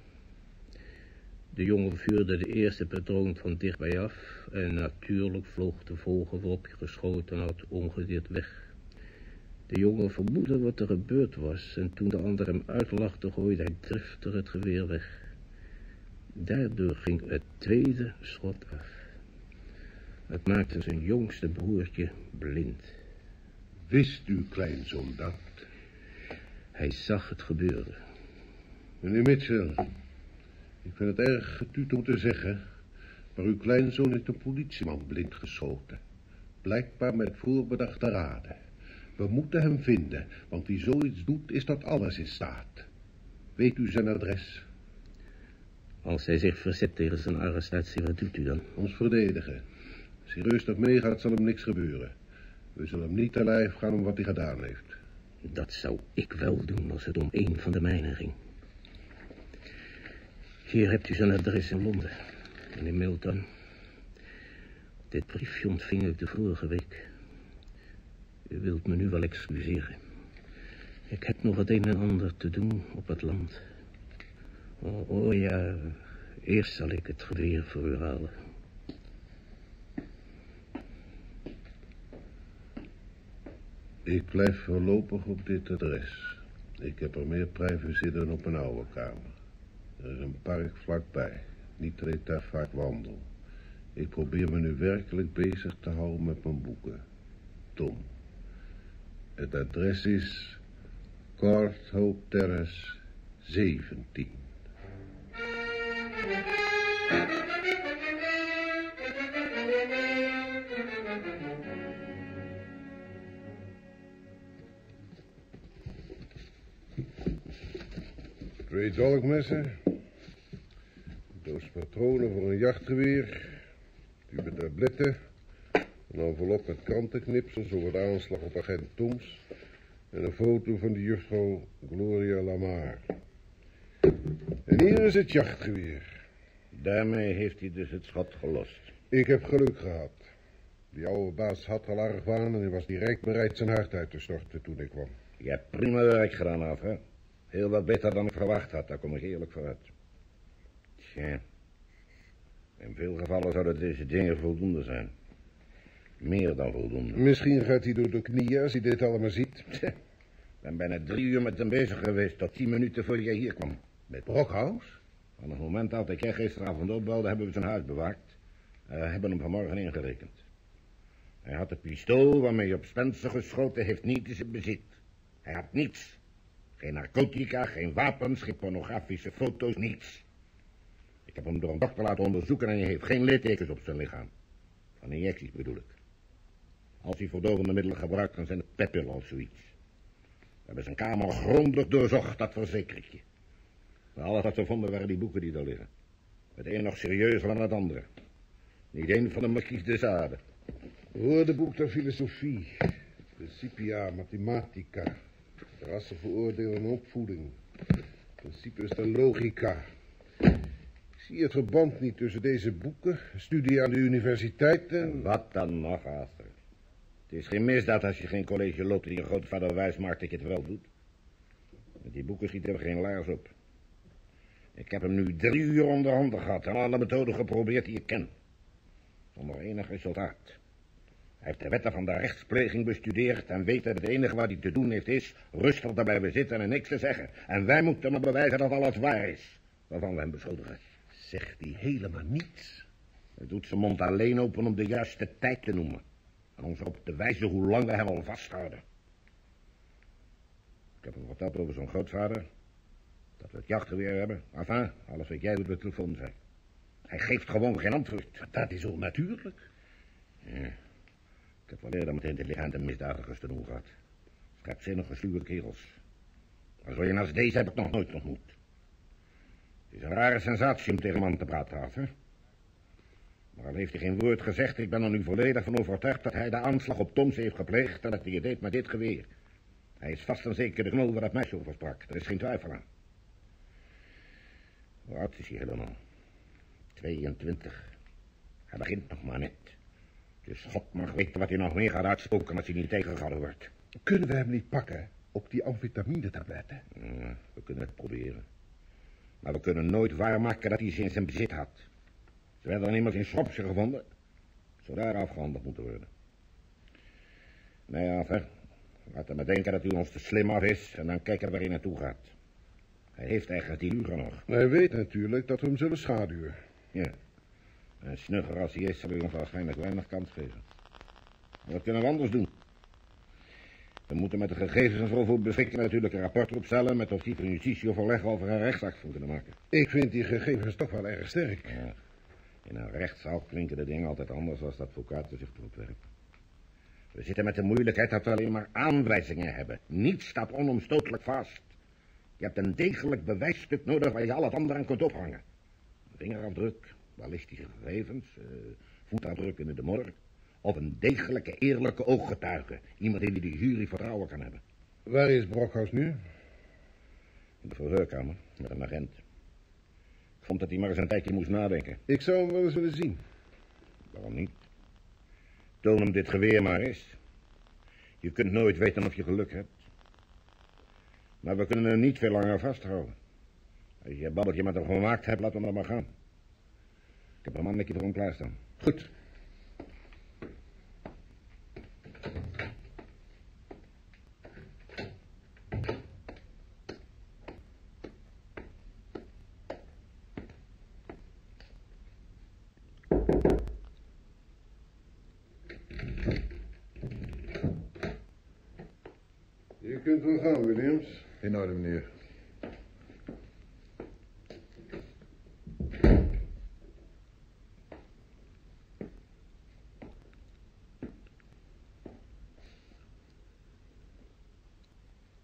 De jongen vuurde de eerste patroon van dichtbij af en natuurlijk vloog de vogel waarop hij geschoten had ongedeerd weg. De jongen vermoedde wat er gebeurd was en toen de ander hem uitlachte gooide hij driftig het geweer weg. Daardoor ging het tweede schot af. Het maakte zijn jongste broertje blind. Wist uw kleinzoon dat? Hij zag het gebeuren. Meneer Mitchell, ik vind het erg getuut om te zeggen, maar uw kleinzoon heeft een politieman blind geschoten. Blijkbaar met voorbedachte raden. We moeten hem vinden, want wie zoiets doet is tot alles in staat. Weet u zijn adres? Als hij zich verzet tegen zijn arrestatie, wat doet u dan? Ons verdedigen. Als hij rustig meegaat, zal hem niks gebeuren. We zullen hem niet te lijf gaan om wat hij gedaan heeft. Dat zou ik wel doen als het om een van de mijnen ging. Hier hebt u zijn adres in Londen, meneer Milton. Dit briefje ontving ik de vorige week. U wilt me nu wel excuseren. Ik heb nog het een en ander te doen op het land. Oh, oh ja, eerst zal ik het geweer voor u halen. Ik blijf voorlopig op dit adres. Ik heb er meer privacy dan op een oude kamer. Er is een park vlakbij. Niet dat ik daar vaak wandel. Ik probeer me nu werkelijk bezig te houden met mijn boeken. Tom. Het adres is Courthope Terrace zeventien. Twee dolkmessen, een doos patronen voor een jachtgeweer, tube tabletten, een envelop met krantenknipsels over de aanslag op agent Toms en een foto van de juffrouw Gloria Lamar. En hier is het jachtgeweer. Daarmee heeft hij dus het schot gelost. Ik heb geluk gehad. Die oude baas had al argwaan en hij was direct bereid zijn hart uit te storten toen ik kwam. Je hebt prima werk gedaan, af, hè? Heel wat beter dan ik verwacht had, daar kom ik eerlijk voor uit. Tja, in veel gevallen zouden deze dingen voldoende zijn. Meer dan voldoende. Misschien gaat hij door de knieën als hij dit allemaal ziet. Ik ben bijna drie uur met hem bezig geweest, tot tien minuten voor jij hier kwam. Met Brockhaus? Van het moment af dat jij gisteravond opbelde, hebben we zijn huis bewaakt. En we hebben hem vanmorgen ingerekend. Hij had de pistool waarmee hij op Spencer geschoten heeft niet in zijn bezit. Hij had niets. Geen narcotica, geen wapens, geen pornografische foto's, niets. Ik heb hem door een dokter laten onderzoeken en hij heeft geen littekens op zijn lichaam. Van injecties bedoel ik. Als hij verdovende middelen gebruikt, dan zijn het petpillen of zoiets. We hebben zijn kamer grondig doorzocht, dat verzeker ik je. Maar alles wat we vonden waren die boeken die daar liggen. Het een nog serieuzer dan het andere. Niet één van de Marquis de Sade. Woordenboek der filosofie. Principia mathematica. Rassenveroordeling en opvoeding. Principes der logica. Ik zie het verband niet tussen deze boeken, studie aan de universiteit en... Wat dan nog, Arthur? Het is geen misdaad als je geen college loopt en je grootvader wijs maakt dat je het wel doet. Met die boeken schieten we geen laars op. Ik heb hem nu drie uur onder handen gehad en alle methoden geprobeerd die ik ken. Zonder enig resultaat. Hij heeft de wetten van de rechtspleging bestudeerd en weet dat het enige wat hij te doen heeft is rustig erbij blijven zitten en niks te zeggen. En wij moeten maar bewijzen dat alles waar is, waarvan we hem beschuldigen. Zegt hij helemaal niets? Hij doet zijn mond alleen open om de juiste tijd te noemen. En ons op te wijzen hoe lang we hem al vasthouden. Ik heb hem verteld over zijn grootvader. Dat we het jachtgeweer hebben. Enfin, alles wat jij doet met telefoon zei. Hij geeft gewoon geen antwoord. Dat is onnatuurlijk. Ja. Ik heb wel eerder met intelligente misdadigers te doen gehad. Scherpzinnige, sluwe kerels. Maar zo een als deze heb ik nog nooit ontmoet. Het is een rare sensatie om tegen man te praten, Arthur. Maar al heeft hij geen woord gezegd, ik ben er nu volledig van overtuigd dat hij de aanslag op Toms heeft gepleegd en dat hij het deed met dit geweer. Hij is vast en zeker de knol waar dat meisje over sprak. Er is geen twijfel aan. Hoe oud is hij helemaal? tweeëntwintig. Hij begint nog maar net. Dus God mag weten wat hij nog meer gaat uitspoken als hij niet tegengehouden wordt. Kunnen we hem niet pakken op die amfetamine-tabletten? Ja, we kunnen het proberen. Maar we kunnen nooit waarmaken dat hij ze in zijn bezit had. Ze werden dan iemand in Shropshire gevonden. Zou daar afgehandeld moeten worden. Nee, Arthur. Laten we denken dat hij ons te slim af is en dan kijken waar hij naartoe gaat. Hij heeft eigenlijk die uren nog. Hij weet natuurlijk dat we hem zullen schaduwen. Ja. En snugger als hij is, zal hij ons waarschijnlijk weinig kans geven. Maar wat kunnen we anders doen? We moeten met de gegevens waarover we beschikken natuurlijk een rapport opstellen met of die van justitie overleg over een rechtszaak voor kunnen maken. Ik vind die gegevens toch wel erg sterk. Ja. In een rechtszaal klinken de dingen altijd anders als de advocaten zich erop werpen. We zitten met de moeilijkheid dat we alleen maar aanwijzingen hebben. Niets staat onomstotelijk vast. Je hebt een degelijk bewijsstuk nodig waar je al het andere aan kunt ophangen. Een vingerafdruk, ballistische gegevens, uh, voetafdrukken in de morgue. Of een degelijke, eerlijke ooggetuige. Iemand in die de jury vertrouwen kan hebben. Waar is Brockhaus nu? In de verhoorkamer, met een agent. Ik vond dat hij maar eens een tijdje moest nadenken. Ik zou hem wel eens willen zien. Waarom niet? Toon hem dit geweer maar eens. Je kunt nooit weten of je geluk hebt. Maar we kunnen hem niet veel langer vasthouden. Als je een babbeltje met hem gemaakt hebt, laat hem dan maar gaan. Ik heb een mannetje voor hem klaarstaan. Goed. Je kunt wel gaan, Williams. In orde, meneer.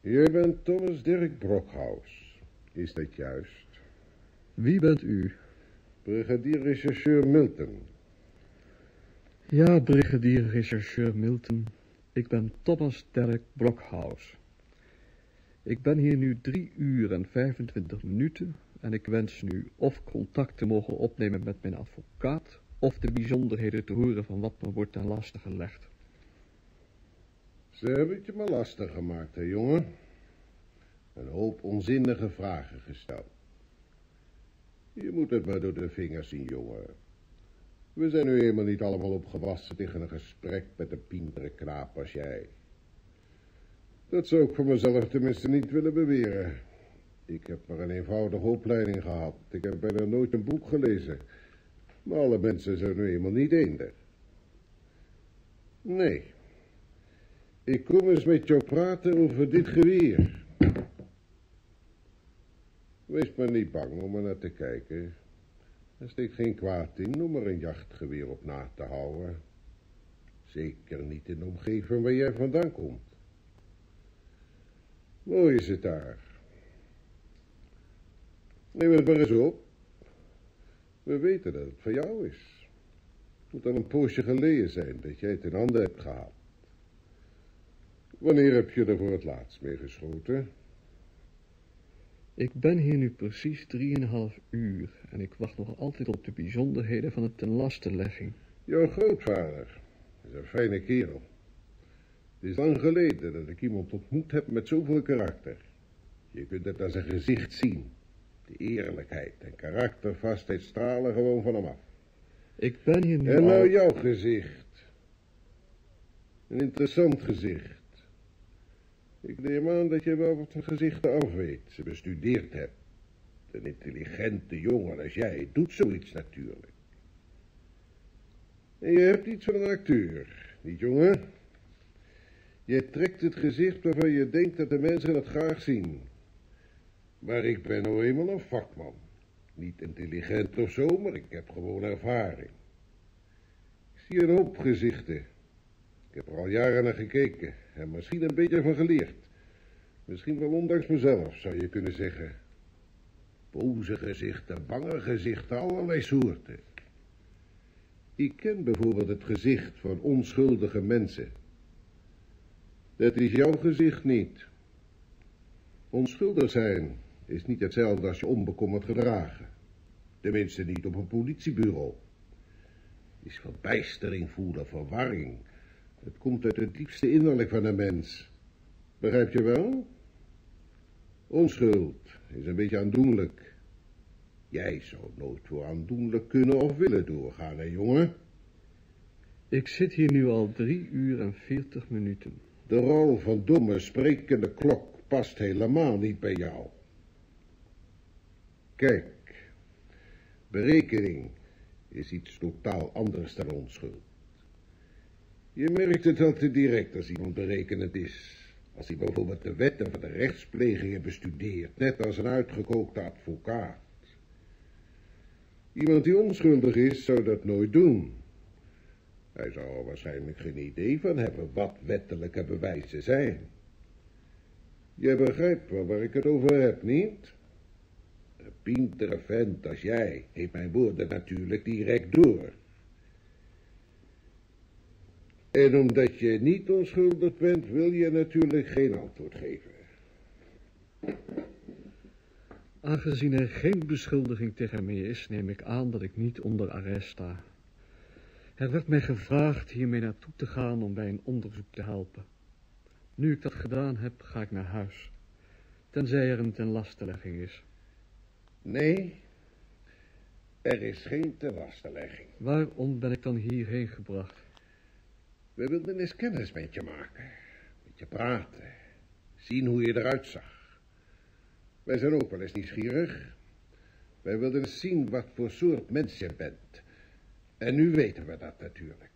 Jij bent Thomas Dirk Brockhaus. Is dat juist? Wie bent u? Brigadier-rechercheur Milton. Ja, brigadier-rechercheur Milton. Ik ben Thomas Dirk Brockhaus. Ik ben hier nu drie uur en vijfentwintig minuten en ik wens nu of contact te mogen opnemen met mijn advocaat of de bijzonderheden te horen van wat me wordt ten laste gelegd. Ze hebben het je maar lastig gemaakt, hè, jongen. Een hoop onzinnige vragen gesteld. Je moet het maar door de vingers zien, jongen. We zijn nu helemaal niet allemaal opgewassen tegen een gesprek met een pintere knaap als jij. Dat zou ik voor mezelf tenminste niet willen beweren. Ik heb maar een eenvoudige opleiding gehad. Ik heb bijna nooit een boek gelezen. Maar alle mensen zijn nu eenmaal niet eender. Nee. Ik kom eens met jou praten over dit geweer. Wees maar niet bang om er naar te kijken. Er steekt geen kwaad in om er een jachtgeweer op na te houden. Zeker niet in de omgeving waar jij vandaan komt. Mooi is het daar. Neem het maar eens op. We weten dat het van jou is. Het moet al een poosje geleden zijn dat jij het in handen hebt gehad. Wanneer heb je er voor het laatst mee geschoten? Ik ben hier nu precies drieënhalf uur en ik wacht nog altijd op de bijzonderheden van de tenlastelegging. Jouw grootvader is een fijne kerel. Het is lang geleden dat ik iemand ontmoet heb met zoveel karakter. Je kunt het aan zijn gezicht zien. De eerlijkheid en karaktervastheid stralen gewoon van hem af. Ik ben hier nu En nou al... jouw gezicht. Een interessant gezicht. Ik neem aan dat je wel wat van gezichten af weet. Ze bestudeerd hebt. Een intelligente jongen als jij doet zoiets natuurlijk. En je hebt iets van een acteur, niet jongen? Je trekt het gezicht waarvan je denkt dat de mensen het graag zien. Maar ik ben nou eenmaal een vakman. Niet intelligent of zo, maar ik heb gewoon ervaring. Ik zie een hoop gezichten. Ik heb er al jaren naar gekeken en misschien een beetje van geleerd. Misschien wel ondanks mezelf, zou je kunnen zeggen. Boze gezichten, bange gezichten, allerlei soorten. Ik ken bijvoorbeeld het gezicht van onschuldige mensen. Dat is jouw gezicht niet. Onschuldig zijn is niet hetzelfde als je onbekommerd gedragen. Tenminste niet op een politiebureau. Is verbijstering voelen, verwarring. Het komt uit het diepste innerlijk van een mens. Begrijp je wel? Onschuld is een beetje aandoenlijk. Jij zou nooit voor aandoenlijk kunnen of willen doorgaan, hè, jongen? Ik zit hier nu al drie uur en veertig minuten. De rol van domme, sprekende klok past helemaal niet bij jou. Kijk, berekening is iets totaal anders dan onschuld. Je merkt het al te direct als iemand berekenend is. Als hij bijvoorbeeld de wetten van de rechtsplegingen bestudeert, net als een uitgekookte advocaat. Iemand die onschuldig is, zou dat nooit doen. Hij zou er waarschijnlijk geen idee van hebben wat wettelijke bewijzen zijn. Jij begrijpt wel waar ik het over heb, niet? Een pintere vent als jij heeft mijn woorden natuurlijk direct door. En omdat je niet onschuldig bent, wil je natuurlijk geen antwoord geven. Aangezien er geen beschuldiging tegen mij is, neem ik aan dat ik niet onder arrest sta. Er werd mij gevraagd hiermee naartoe te gaan om bij een onderzoek te helpen. Nu ik dat gedaan heb, ga ik naar huis. Tenzij er een tenlastelegging is. Nee, er is geen tenlastelegging. Waarom ben ik dan hierheen gebracht? We wilden eens kennis met je maken. Met je praten. Zien hoe je eruit zag. Wij zijn ook wel eens nieuwsgierig. Wij wilden eens zien wat voor soort mens je bent. En nu weten we dat natuurlijk.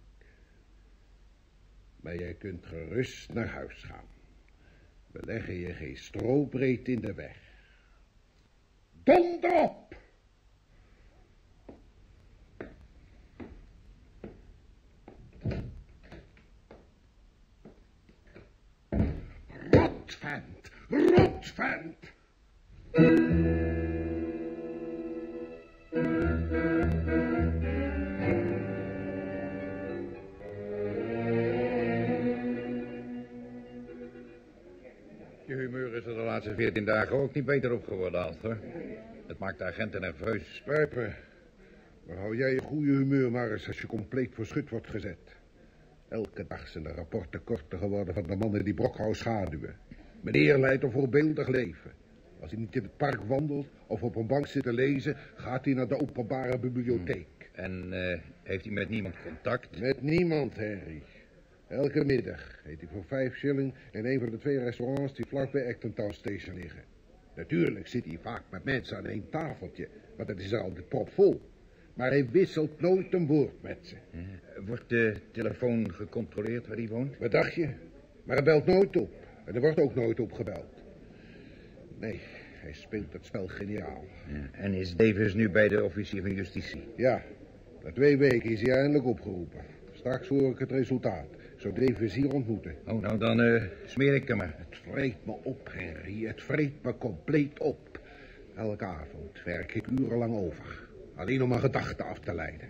Maar jij kunt gerust naar huis gaan. We leggen je geen strobreed in de weg. Donder op! vent. Rotvent. Je humeur is er de laatste veertien dagen ook niet beter op geworden, Alter. Het maakt de agenten nerveus. Pijper, waar hou jij je goede humeur maar eens als je compleet voor schut wordt gezet? Elke dag zijn de rapporten korter geworden van de mannen die Brockhaus schaduwen. Meneer leidt een voorbeeldig leven. Als hij niet in het park wandelt of op een bank zit te lezen, gaat hij naar de openbare bibliotheek. En uh, heeft hij met niemand contact? Met niemand, Henry. Elke middag eet hij voor vijf shilling in een van de twee restaurants die vlak bij Acton Station liggen. Natuurlijk zit hij vaak met mensen aan één tafeltje, want het is er altijd propvol. Maar hij wisselt nooit een woord met ze. Ja. Wordt de telefoon gecontroleerd waar hij woont? Wat dacht je? Maar hij belt nooit op. En er wordt ook nooit opgebeld. Nee, hij speelt het spel geniaal. Ja. En is Davis nu bij de officier van justitie? Ja, na twee weken is hij eindelijk opgeroepen. Straks hoor ik het resultaat. Zo Davis hier ontmoeten. Oh, nou dan uh, smeer ik hem maar. Het vreet me op, Henry. Het vreet me compleet op. Elke avond werk ik urenlang over. Alleen om mijn gedachten af te leiden.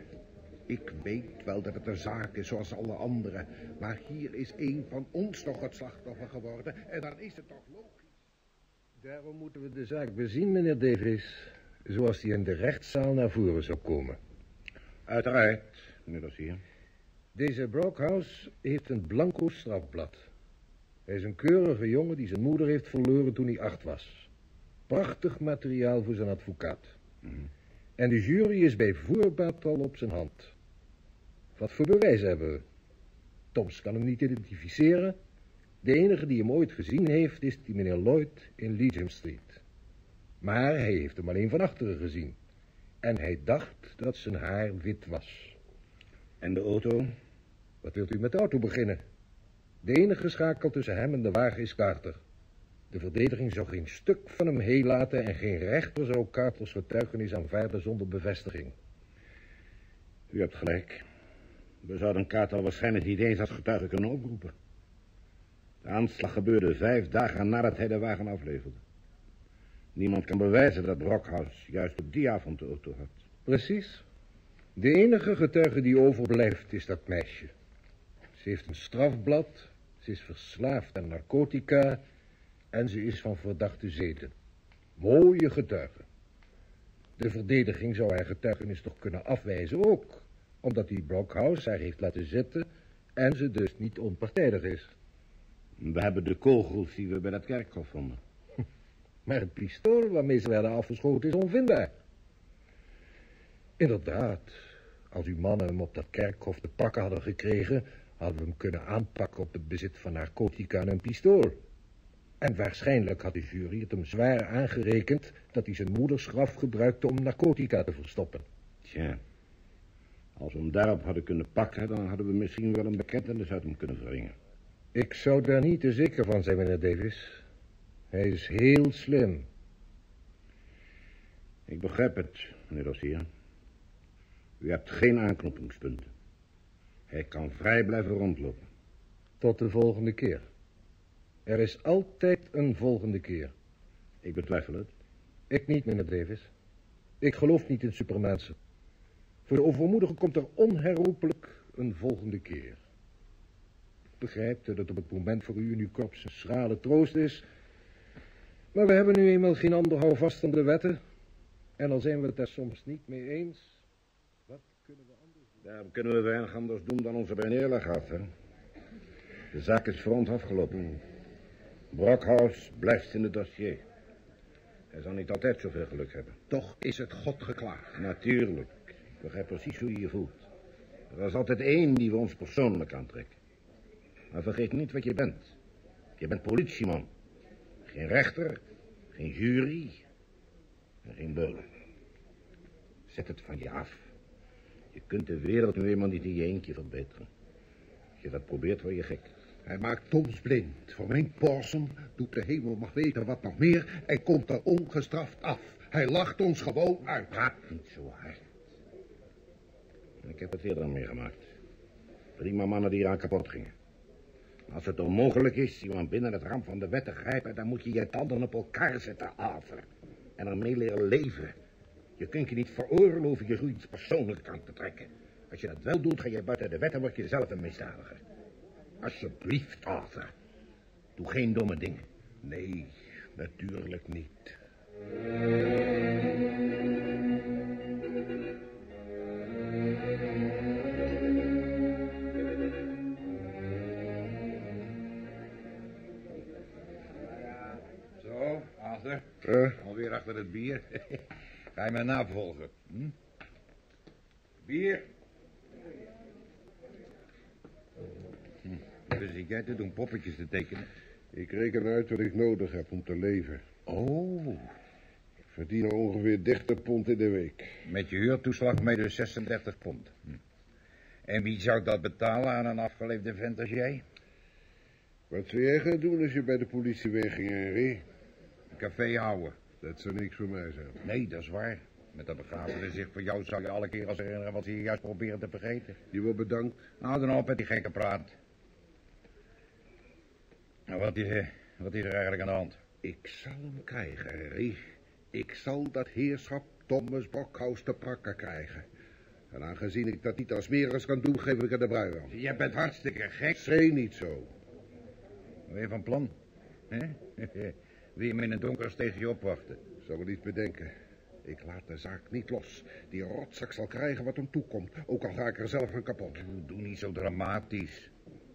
Ik weet wel dat het een zaak is zoals alle anderen. Maar hier is een van ons toch het slachtoffer geworden. En dan is het toch logisch. Daarom moeten we de zaak bezien, meneer Davis. Zoals die in de rechtszaal naar voren zou komen. Uiteraard, meneer Dossier. Deze Brockhaus heeft een blanco strafblad. Hij is een keurige jongen die zijn moeder heeft verloren toen hij acht was. Prachtig materiaal voor zijn advocaat. Mm. En de jury is bij voorbaat al op zijn hand. Wat voor bewijs hebben we? Toms kan hem niet identificeren. De enige die hem ooit gezien heeft is die meneer Lloyd in Legion Street. Maar hij heeft hem alleen van achteren gezien. En hij dacht dat zijn haar wit was. En de auto? Wat wilt u met de auto beginnen? De enige schakel tussen hem en de wagen is Carter. De verdediging zou geen stuk van hem heel laten en geen rechter zou Carters getuigenis aanvaarden zonder bevestiging. U hebt gelijk. We zouden Carter waarschijnlijk niet eens als getuige kunnen oproepen. De aanslag gebeurde vijf dagen nadat hij de wagen afleverde. Niemand kan bewijzen dat Brockhaus juist op die avond de auto had. Precies. De enige getuige die overblijft is dat meisje. Ze heeft een strafblad, ze is verslaafd aan narcotica en ze is van verdachte zeden. Mooie getuige. De verdediging zou haar getuigenis toch kunnen afwijzen ook, omdat die Brockhaus haar heeft laten zitten en ze dus niet onpartijdig is. We hebben de kogels die we bij dat kerkhof vonden. Maar het pistool waarmee ze werden afgeschoten is onvindbaar. Inderdaad, als uw mannen hem op dat kerkhof te pakken hadden gekregen, hadden we hem kunnen aanpakken op het bezit van narcotica en een pistool. En waarschijnlijk had de jury het hem zwaar aangerekend dat hij zijn moeders graf gebruikte om narcotica te verstoppen. Tja, als we hem daarop hadden kunnen pakken, dan hadden we misschien wel een bekentenis uit hem kunnen wringen. Ik zou daar niet te zeker van zijn, meneer Davis. Hij is heel slim. Ik begrijp het, meneer Dossier. U hebt geen aanknopingspunten. Hij kan vrij blijven rondlopen. Tot de volgende keer. Er is altijd een volgende keer. Ik betwijfel het. Ik niet, meneer Davis. Ik geloof niet in supermensen. Voor de overmoedigen komt er onherroepelijk een volgende keer. Ik begrijp dat het op het moment voor u en uw korps een schrale troost is. Maar we hebben nu eenmaal geen ander houvast dan de wetten. En al zijn we het daar soms niet mee eens. Wat kunnen we anders doen? Daarom kunnen we weinig anders doen dan onze bij neerleggen, hè. De zaak is voor ons afgelopen. Brockhaus blijft in het dossier. Hij zal niet altijd zoveel geluk hebben. Toch is het God geklaagd. Natuurlijk. Ik begrijp precies hoe je je voelt. Er is altijd één die we ons persoonlijk aantrekken. Maar vergeet niet wat je bent. Je bent politieman. Geen rechter, geen jury en geen beulen. Zet het van je af. Je kunt de wereld nu eenmaal niet in je eentje verbeteren. Als je dat probeert, word je gek. Hij maakt Toms blind. Voor mijn porsen doet de hemel mag weten wat nog meer en komt er ongestraft af. Hij lacht ons gewoon uit. Praat niet zo hard. Ik heb het eerder meegemaakt. Prima mannen die eraan kapot gingen. Als het onmogelijk is iemand binnen het ram van de wet te grijpen, dan moet je je tanden op elkaar zetten, Arthur. En ermee leren leven. Je kunt je niet veroorloven je zoiets persoonlijk aan te trekken. Als je dat wel doet, ga je buiten de wet en word je zelf een misdadiger. Alsjeblieft, Arthur. Doe geen domme dingen. Nee, natuurlijk niet. Zo, Arthur. Uh. Alweer achter het bier. Ga je mij navolgen? Hm? Bier. Hm. Wat zit jij te doen? Poppetjes te tekenen? Ik reken uit wat ik nodig heb om te leven. Oh. Ik verdien ongeveer dertig pond in de week. Met je huurtoeslag mee dus zesendertig pond. Hm. En wie zou dat betalen aan een afgeleefde vent als jij? Wat zou jij gaan doen als je bij de politie wegging, Henry? Een café houden. Dat zou niks voor mij zijn. Nee, dat is waar. Met dat begaafde gezicht voor jou zou je alle keer als herinneren wat ze je juist proberen te vergeten. Je wordt bedankt. Nou, dan op met die gekke praat. Nou, wat is, er, wat is er eigenlijk aan de hand? Ik zal hem krijgen, Henry. Ik zal dat heerschap Thomas Brockhouse te pakken krijgen. En aangezien ik dat niet als smeris kan doen, geef ik er de brui aan. Je bent hartstikke gek. Schreeuw niet zo. Weer van plan? Hè? Wil je me in het donker tegen je opwachten? Zal wel iets bedenken. Ik laat de zaak niet los. Die rotzak zal krijgen wat hem toekomt. Ook al ga ik er zelf van kapot. Doe niet zo dramatisch.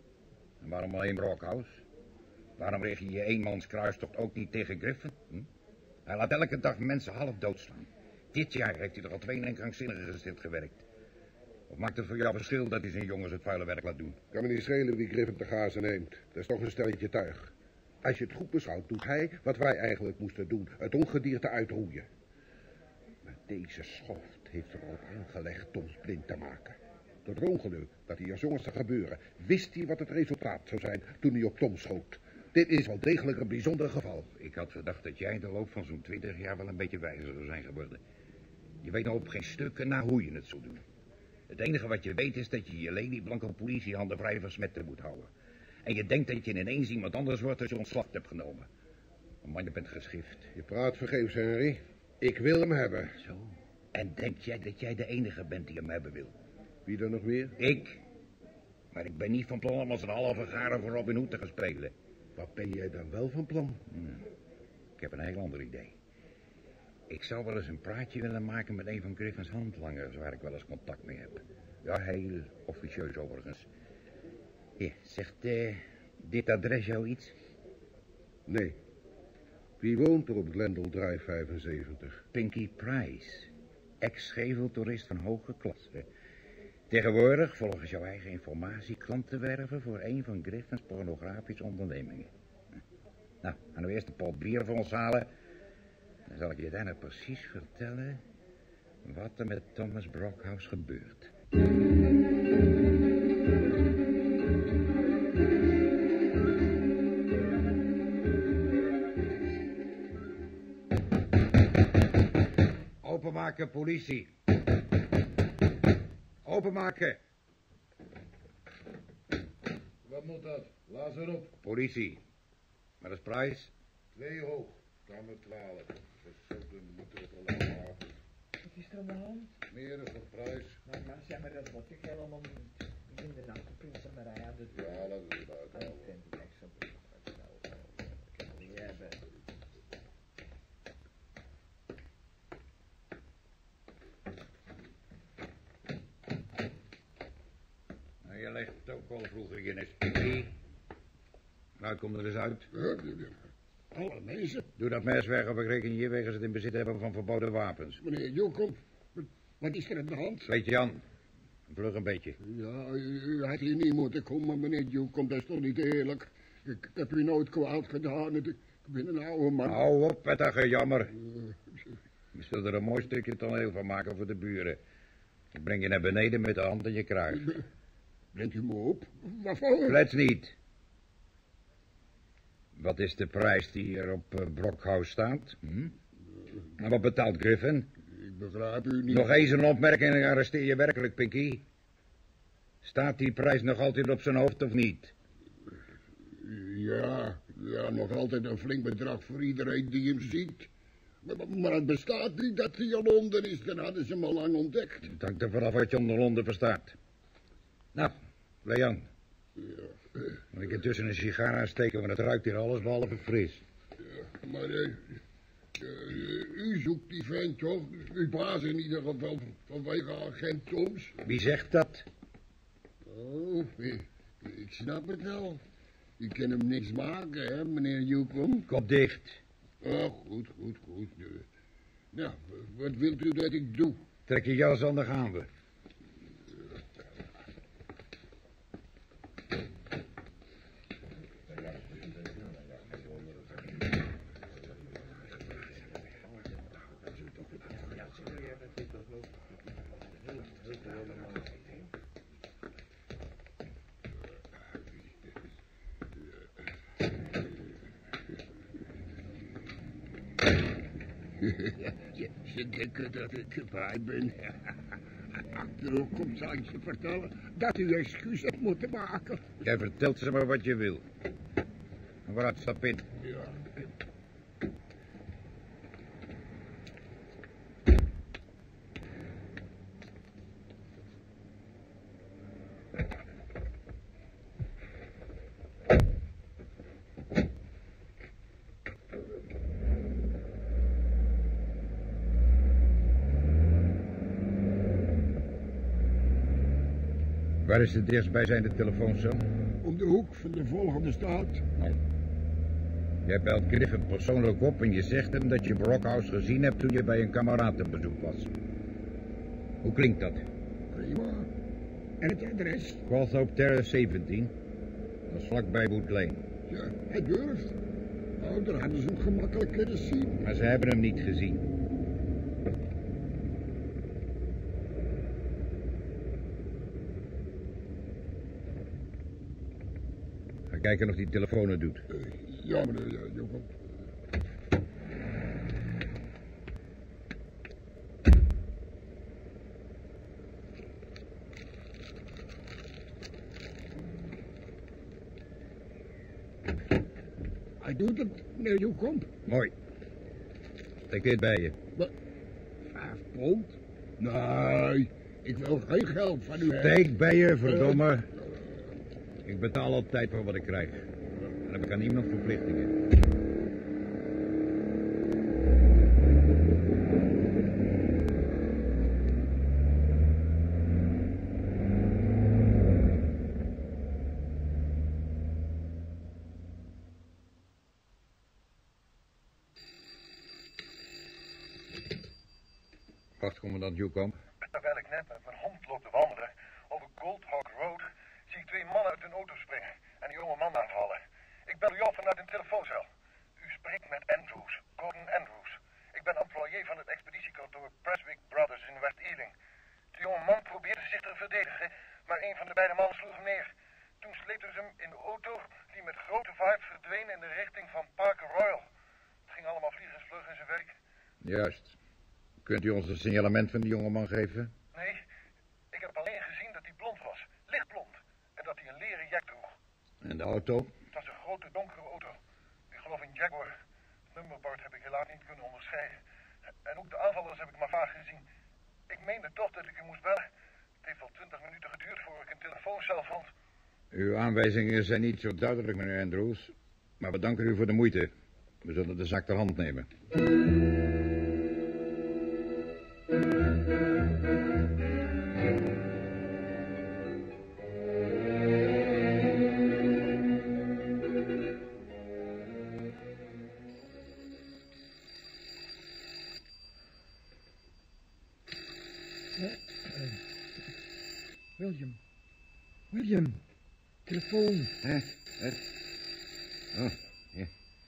En waarom alleen Brockhouse? Waarom richt je je eenmanskruistocht ook niet tegen Griffin? Hm? Hij laat elke dag mensen half doodslaan. Dit jaar heeft hij er al twee in een krankzinnige gesticht gewerkt. Of maakt het voor jou verschil dat hij zijn jongens het vuile werk laat doen? Kan me niet schelen wie Griffin te gazen neemt. Dat is toch een stelletje tuig. Als je het goed beschouwt, doet hij wat wij eigenlijk moesten doen. Het ongedierte uitroeien. Maar deze schoft heeft er al aangelegd Toms blind te maken. Door het ongeluk dat hij als jongens te gebeuren, wist hij wat het resultaat zou zijn toen hij op Tom schoot. Dit is wel degelijk een bijzonder geval. Ik had gedacht dat jij in de loop van zo'n twintig jaar wel een beetje wijzer zou zijn geworden. Je weet nog op geen stukken na hoe je het zou doen. Het enige wat je weet is dat je je Lady Blanco politiehanden vrij versmetten moet houden. En je denkt dat je ineens iemand anders wordt als je ontslag hebt genomen. Maar je bent geschift. Je praat vergeefs, Henry. Ik wil hem hebben. Zo. En denk jij dat jij de enige bent die hem hebben wil? Wie dan nog meer? Ik. Maar ik ben niet van plan om als een halve garen voor Robin Hood te gaan spelen. Wat ben jij dan wel van plan? Hmm. Ik heb een heel ander idee. Ik zou wel eens een praatje willen maken met een van Griffin's handlangers, waar ik wel eens contact mee heb. Ja, heel officieus overigens. Hier, zegt uh, dit adres jou iets? Nee. Wie woont er op Glendale Drive vijfenzeventig? Pinky Price. Ex-scheveltoerist van hoge klasse. Tegenwoordig, volgens jouw eigen informatie, klanten werven voor een van Griffin's pornografische ondernemingen. Nou, gaan we eerst een pot bier voor ons halen. Dan zal ik je daarna precies vertellen wat er met Thomas Brockhouse gebeurt. Openmaken, politie. Openmaken. Wat moet dat? Laat ze erop. Politie. Wat is Price? Twee hoog. Kamer twaalf. Verzoeken moeten we het allemaal. Wat is er aan de hand? Meer is een prijs. Nou, maar zeg maar, dat wat ik helemaal niet. Inderdaad, de prinsenmarij aan de deur. Ja, dat is het uit. Ik vind het echt zo belangrijk. Ik kan het niet hebben. Nou, je legt het ook al vroeger in een spikkie. Nou, kom er eens uit. Alle mensen. Doe dat mes weg of ik reken je wegens het in bezit hebben van verboden wapens. Meneer Jokom, wat is er aan de hand? Weet je, Jan, vlug een beetje. Ja, u had hier niet moeten komen, meneer Jokom, dat is toch niet eerlijk. Ik, ik heb u nooit kwaad gedaan, ik ben een oude man. Hou op met dat gejammer. Je zult er een mooi stukje toneel van maken voor de buren. Ik breng je naar beneden met de hand in je kruis. Brengt u me op? Waarvoor? Klets niet. Wat is de prijs die hier op uh, Brockhouse staat? Hm? En wat betaalt Griffin? Ik begrijp u niet. Nog eens een opmerking en arresteer je werkelijk, Pinky. Staat die prijs nog altijd op zijn hoofd of niet? Ja, ja, nog altijd een flink bedrag voor iedereen die hem ziet. Maar, maar het bestaat niet dat hij in Londen is, dan hadden ze hem al lang ontdekt. Het hangt er vanaf wat je onder Londen verstaat. Nou, Leon. Ja. Moet ik intussen een sigaar aansteken, want het ruikt hier alles behalve fris. Ja, maar uh, uh, u zoekt die vent toch? Uw baas in ieder geval vanwege agent Toms. Wie zegt dat? Oh, ik, ik snap het wel. U kan hem niks maken, hè, meneer Newcomb? Kop dicht. Oh, goed, goed, goed. Uh, nou, wat wilt u dat ik doe? Trek je jas aan, dan gaan we. Ze denken dat ik erbij ben. Achterop komt zal ik ze vertellen dat u excuus hebt moeten maken. Jij vertelt ze maar wat je wil. Vooruit, stap in. Ja. Waar is de dichtstbijzijnde telefooncel? Om de hoek van de volgende straat. Nou. Jij belt Griffin persoonlijk op en je zegt hem dat je Brockhouse gezien hebt toen je bij een kameraad op bezoek was. Hoe klinkt dat? Prima. En het adres? Cawthorpe Terrace zeventien. Dat is vlakbij Wood Lane. Ja, hij durft. Nou, daar hadden ze hem gemakkelijk kunnen zien. Maar ze hebben hem niet gezien. Ga kijken of die telefoon het doet. Uh, ja, meneer ja, Jochem. Hij doet het, meneer Jochem. Mooi. Steek dit bij je. Wat? Vijf pond? Nee, ik wil geen geld van u. Steek bij je, verdomme. Uh, Ik betaal altijd voor wat ik krijg. Dan heb ik aan niemand verplichtingen. Wacht, commandant Newcomb. Terwijl ik net met mijn hond loop te wandelen over Goldhawk Road, zie ik twee mannen uit hun auto springen en een jonge man aanvallen. Ik bel u op vanuit een telefooncel. U spreekt met Andrews, Gordon Andrews. Ik ben employé van het expeditiekantoor Prestwick Brothers in West Ealing. De jonge man probeerde zich te verdedigen, maar een van de beide mannen sloeg hem neer. Toen sleepten ze hem in de auto die met grote vaart verdween in de richting van Parker Royal. Het ging allemaal vliegensvlug in zijn werk. Juist. Kunt u ons een signalement van die jonge man geven? Nee, ik heb alleen gezien dat hij blond was. Lichtblond. En dat hij een leren jack droeg. En de auto? Het was een grote donkere auto. Ik geloof een Jaguar. Het nummerbord heb ik helaas niet kunnen onderscheiden. En ook de aanvallers heb ik maar vaag gezien. Ik meende toch dat ik u moest bellen. Het heeft al twintig minuten geduurd voor ik een telefooncel vond. Uw aanwijzingen zijn niet zo duidelijk, meneer Andrews. Maar we danken u voor de moeite. We zullen de zaak ter hand nemen. William. William. Telefoon. Hè? Hè? Oh, ja.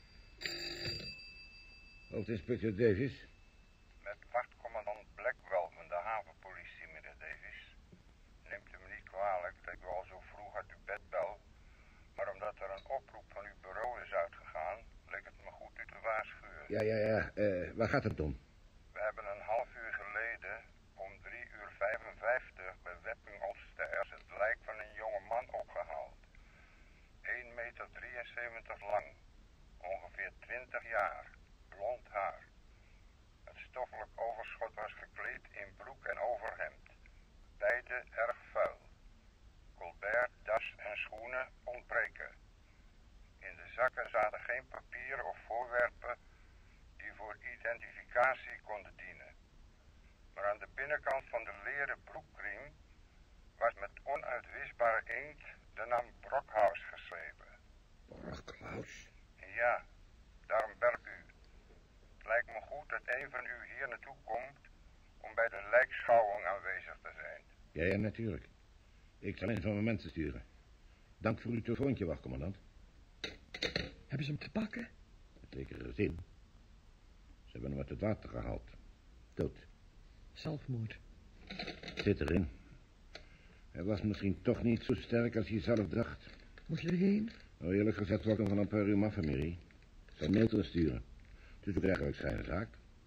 Hoofdinspecteur Davis. Met wachtcommandant Blackwell van de havenpolitie, meneer Davis. Neemt u me niet kwalijk dat ik u al zo vroeg uit uw bed bel. Maar omdat er een oproep van uw bureau is uitgegaan, leek het me goed u te waarschuwen. Ja, ja, ja. Uh, waar gaat het om? We hebben een half uur geleden om drie uur vijfenvijftig bij Wepping Oosterers het lijk van een jonge man opgehaald. één meter drieënzeventig zeventig lang. Ongeveer twintig jaar. Blond haar. Het stoffelijk overschot was gekleed in broek en overhemd. Beide erg vuil. Colbert, das en schoenen ontbreken. In de zakken zaten geen papieren of voorwerpen die voor identificatie konden dienen. Maar aan de binnenkant van de leren broekriem was met onuitwisbare inkt de naam Brockhaus geschreven. Brockhaus? Ja, daarom bel ik u. Het lijkt me goed dat een van u hier naartoe komt om bij de lijkschouwing aanwezig te zijn. Ja, ja, natuurlijk. Ik zal een van mijn mensen sturen. Dank voor uw telefoontje, wachtcommandant. Hebben ze hem te pakken? Het leek er eens in. Ze hebben hem uit het water gehaald. Dood. Zelfmoord. Zit erin. Hij was misschien toch niet zo sterk als je zelf dacht. Moet je erheen? Nou, eerlijk gezegd wil ik hem van een paar uur af, Mary. Ik zal mail sturen. Het is ook eigenlijk zijn zaak.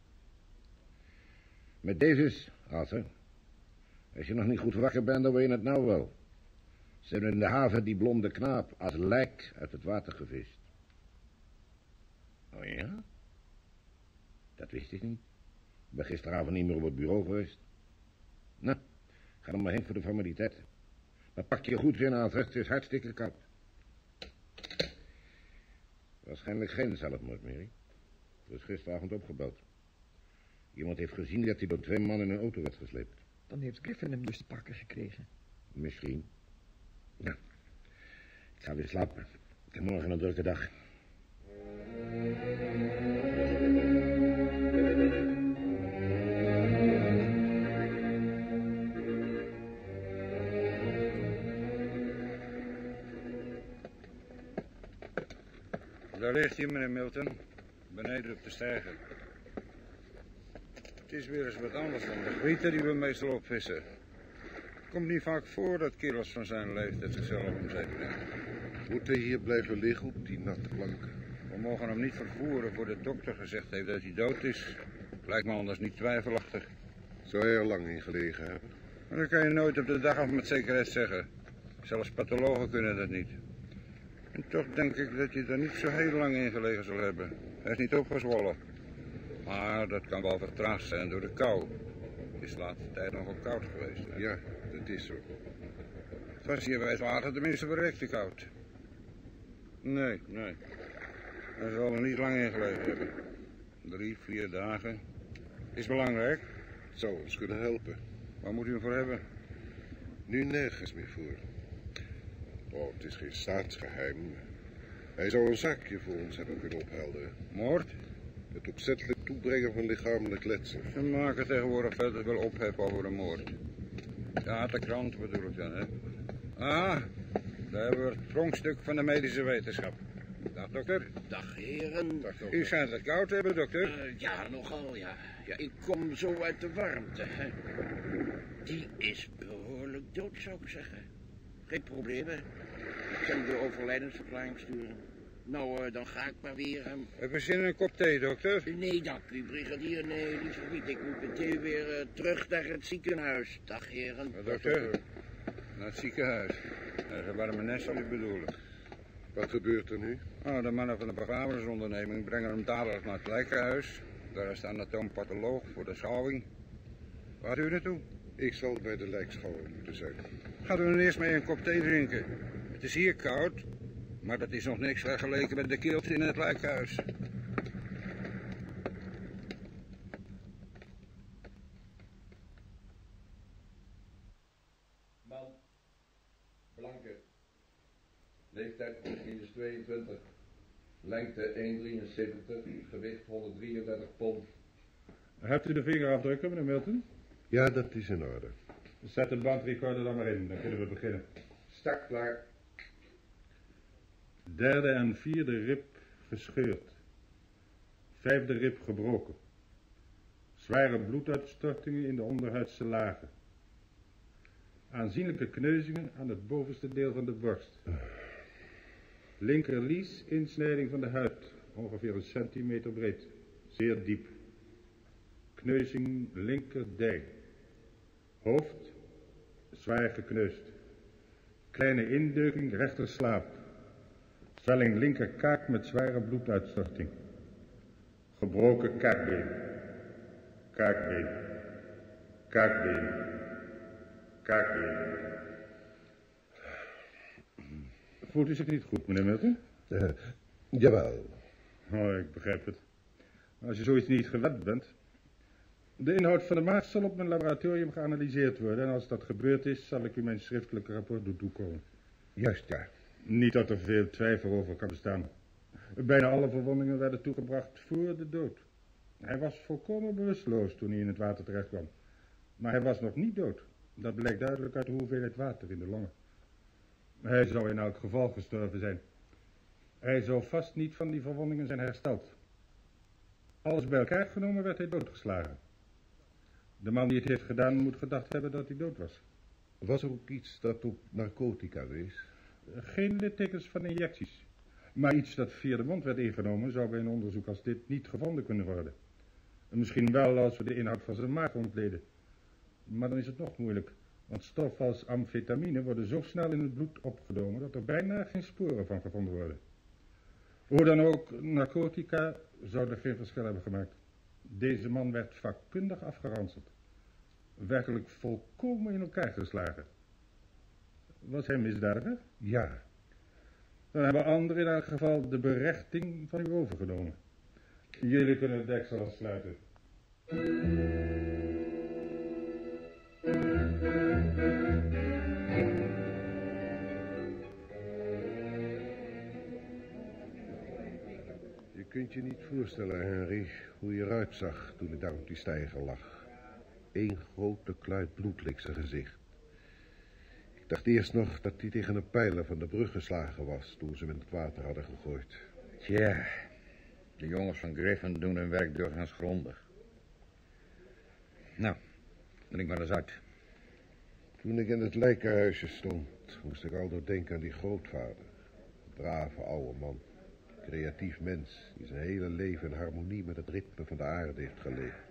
Met deze is, Arthur. Als je nog niet goed wakker bent, dan weet je het nou wel. Ze hebben in de haven die blonde knaap als lijk uit het water gevist. Oh ja? Dat wist ik niet. Ik ben gisteravond niet meer op het bureau geweest. Nou, ga dan maar heen voor de formaliteiten. Maar pak je goed in, Arthur. Het is hartstikke koud. Waarschijnlijk geen zelfmoord, Mary. Er is gisteravond opgebeld. Iemand heeft gezien dat hij door twee mannen in een auto werd gesleept. Dan heeft Griffin hem dus te pakken gekregen. Misschien. Nou, ik ga weer slapen. Ik heb morgen een drukke dag. Daar ligt hij, meneer Milton. Beneden op de steiger. Het is weer eens wat anders dan de grieten die we meestal opvissen. Het komt niet vaak voor dat kerels van zijn leeftijd zichzelf om zee brengen. Moeten hier blijven liggen op die natte planken? We mogen hem niet vervoeren voor de dokter gezegd heeft dat hij dood is. Lijkt me anders niet twijfelachtig. Zou hij er lang in gelegen hebben? Maar dat kan je nooit op de dag af met zekerheid zeggen. Zelfs pathologen kunnen dat niet. En toch denk ik dat je er niet zo heel lang in gelegen zal hebben. Hij is niet opgezwollen. Maar dat kan wel vertraagd zijn door de kou. Het is de laatste tijd nogal koud geweest. Hè? Ja, dat is zo. Het was hier bij het water tenminste bereikt te koud. Nee, nee. Hij zal er niet lang in gelegen hebben. Drie, vier dagen. Is belangrijk. Het zou ons kunnen helpen. Waar moet u hem voor hebben? Nu nergens meer voor. Oh, het is geen staatsgeheim. Hij zou een zaakje voor ons hebben kunnen ophelderen. Moord? Het opzettelijk toebrengen van lichamelijk letsel. Ze maken tegenwoordig verder wel ophef over een moord. Ja, de krant bedoel ik dan, hè. Ah, daar hebben we het pronkstuk van de medische wetenschap. Dag, dokter. Dag, heren. Dag, dokter. U schijnt het koud te hebben, dokter. Uh, ja, nogal, ja. Ja, ik kom zo uit de warmte, hè. Die is behoorlijk dood, zou ik zeggen. Geen problemen. Ik zal de overlijdensverklaring sturen. Nou, uh, dan ga ik maar weer... Um... Hebben we zin in een kop thee, dokter? Nee, dank u, brigadier. Nee, liever niet. Ik moet meteen weer uh, terug naar het ziekenhuis. Dag, heren. Ja, dokter, naar het ziekenhuis. Dat is een warme nest, zal ik bedoelen. Wat gebeurt er nu? Oh, de mannen van de begrafenisonderneming brengen hem dadelijk naar het lijkenhuis. Daar is de anatoom-patholoog voor de schouwing. Waar u naartoe? Ik zal bij de lijkschouwing moeten zijn. Gaat u dan eerst mee een kop thee drinken? Het is hier koud, maar dat is nog niks vergeleken met de kilte in het lijkhuis. Man, blanke, leeftijd minus tweeëntwintig, lengte één komma drieënzeventig, gewicht honderddrieëndertig pond. Hebt u de vingerafdrukken, meneer Milton? Ja, dat is in orde. Zet de bandrecorder dan maar in, dan kunnen we beginnen. Start klaar. Derde en vierde rib gescheurd. Vijfde rib gebroken. Zware bloeduitstortingen in de onderhuidse lagen. Aanzienlijke kneuzingen aan het bovenste deel van de borst. Linkerlies, insnijding van de huid, ongeveer een centimeter breed. Zeer diep. Kneuzing linkerdij. Hoofd, zwaar gekneusd. Kleine indeuking rechterslaap. Zwelling linkerkaak met zware bloeduitstorting. Gebroken kaakbeen. Kaakbeen. Kaakbeen. Kaakbeen. Voelt u zich niet goed, meneer Milton? Uh, jawel. Oh, ik begrijp het. Als je zoiets niet gewend bent. De inhoud van de maag zal op mijn laboratorium geanalyseerd worden. En als dat gebeurd is, zal ik u mijn schriftelijke rapport doen toekomen. Juist, ja. Niet dat er veel twijfel over kan bestaan. Bijna alle verwondingen werden toegebracht voor de dood. Hij was volkomen bewusteloos toen hij in het water terecht kwam. Maar hij was nog niet dood. Dat blijkt duidelijk uit de hoeveelheid water in de longen. Hij zou in elk geval gestorven zijn. Hij zou vast niet van die verwondingen zijn hersteld. Alles bij elkaar genomen werd hij doodgeslagen. De man die het heeft gedaan moet gedacht hebben dat hij dood was. Was er ook iets dat op narcotica wees? Geen littekens van injecties. Maar iets dat via de mond werd ingenomen zou bij een onderzoek als dit niet gevonden kunnen worden. Misschien wel als we de inhoud van zijn maag ontleden. Maar dan is het nog moeilijk. Want stoffen als amfetamine worden zo snel in het bloed opgenomen dat er bijna geen sporen van gevonden worden. Hoe dan ook, narcotica zouden geen verschil hebben gemaakt. Deze man werd vakkundig afgeranseld. Werkelijk volkomen in elkaar geslagen. Was hij misdadiger? Ja. Dan hebben anderen in elk geval de berechting van u overgenomen. Jullie kunnen het deksel sluiten. Je kunt je niet voorstellen, Henry, hoe je eruit zag toen ik daar op die steiger lag. Eén grote kluit bloed leek zijn gezicht. Ik dacht eerst nog dat hij tegen een pijler van de brug geslagen was toen ze hem in het water hadden gegooid. Tja, de jongens van Griffin doen hun werk doorgaans grondig. Nou, drink maar eens uit. Toen ik in het lijkenhuisje stond, moest ik altijd denken aan die grootvader. Brave oude man. Creatief mens die zijn hele leven in harmonie met het ritme van de aarde heeft geleefd.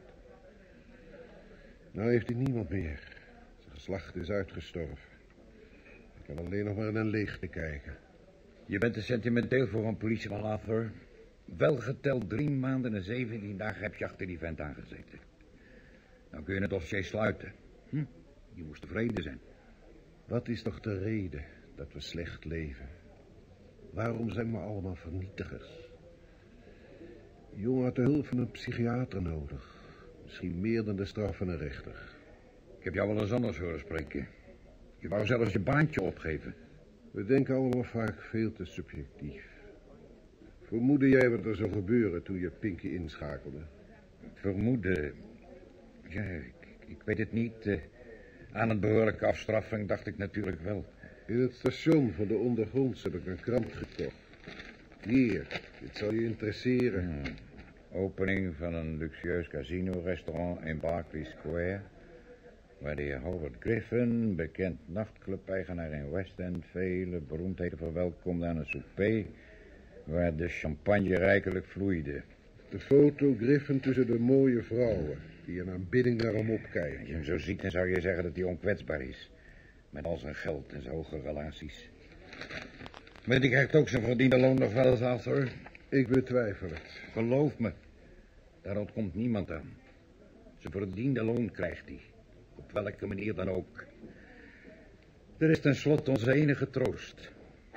Nou heeft hij niemand meer. Zijn geslacht is uitgestorven. Ik kan alleen nog maar in een leegte kijken. Je bent te sentimenteel voor een politieman, Arthur. Wel geteld drie maanden en zeventien dagen heb je achter die vent aangezeten. Dan kun je het dossier sluiten. Hm? Je moest tevreden zijn. Wat is toch de reden dat we slecht leven? Waarom zijn we allemaal vernietigers? De jongen had de hulp van een psychiater nodig. Misschien meer dan de straf van een rechter. Ik heb jou wel eens anders horen spreken. Je wou zelfs je baantje opgeven. We denken allemaal vaak veel te subjectief. Vermoedde jij wat er zou gebeuren toen je Pinky inschakelde? Vermoeden? Ja, ik, ik weet het niet. Uh, aan een behoorlijke afstraffing dacht ik natuurlijk wel. In het station van de ondergronds heb ik een krant gekocht. Hier, dit zal je interesseren. Hmm. Opening van een luxueus casino-restaurant in Berkeley Square, waar de heer Howard Griffin, bekend nachtclub-eigenaar in West End, vele beroemdheden verwelkomde aan een souper, waar de champagne rijkelijk vloeide. De foto Griffin tussen de mooie vrouwen, die in aanbidding naar hem opkijken. Als je hem zo ziet, dan zou je zeggen dat hij onkwetsbaar is. Met al zijn geld en zijn hoge relaties. Maar die krijgt ook zijn verdiende loon nog wel eens, Arthur. Ik betwijfel het. Geloof me, daar ontkomt niemand aan. Zijn verdiende loon krijgt hij. Op welke manier dan ook. Dat is tenslotte onze enige troost.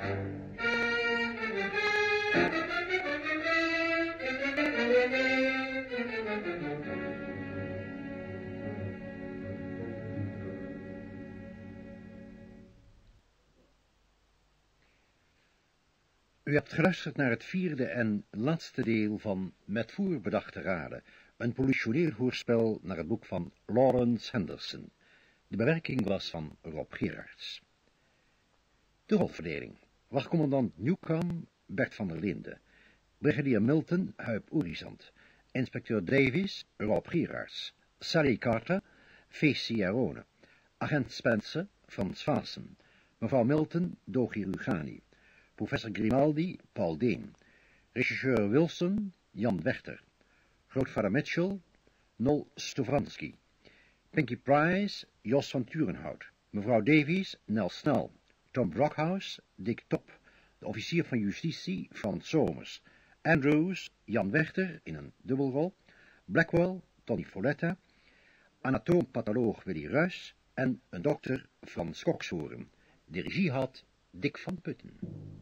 U hebt geluisterd naar het vierde en laatste deel van Met voer bedachte raden, een politioneel hoorspel naar het boek van Lawrence Henderson. De bewerking was van Rob Gerards. De rolverdeling. Wachtcommandant Newcomb, Bert van der Linden. Brigadier Milton, Huip Oerizant. Inspecteur Davies, Rob Gerards. Sally Carter, Fees Ciarone. Agent Spencer, Frans Vaassen. Mevrouw Milton, Dogi Rugani. Professor Grimaldi, Paul Deen. Regisseur Wilson, Jan Wechter. Grootvader Mitchell, Nol Stovanski. Pinky Price, Jos van Turenhout. Mevrouw Davies, Nel Snel. Tom Brockhouse, Dick Top. de officier van justitie Frans Somers, Andrews, Jan Wechter in een dubbelrol, Blackwell, Tony Folletta, anatoom-patholoog Willy Ruys en een dokter Frans Kokshoorn. De regie had Dick van Putten.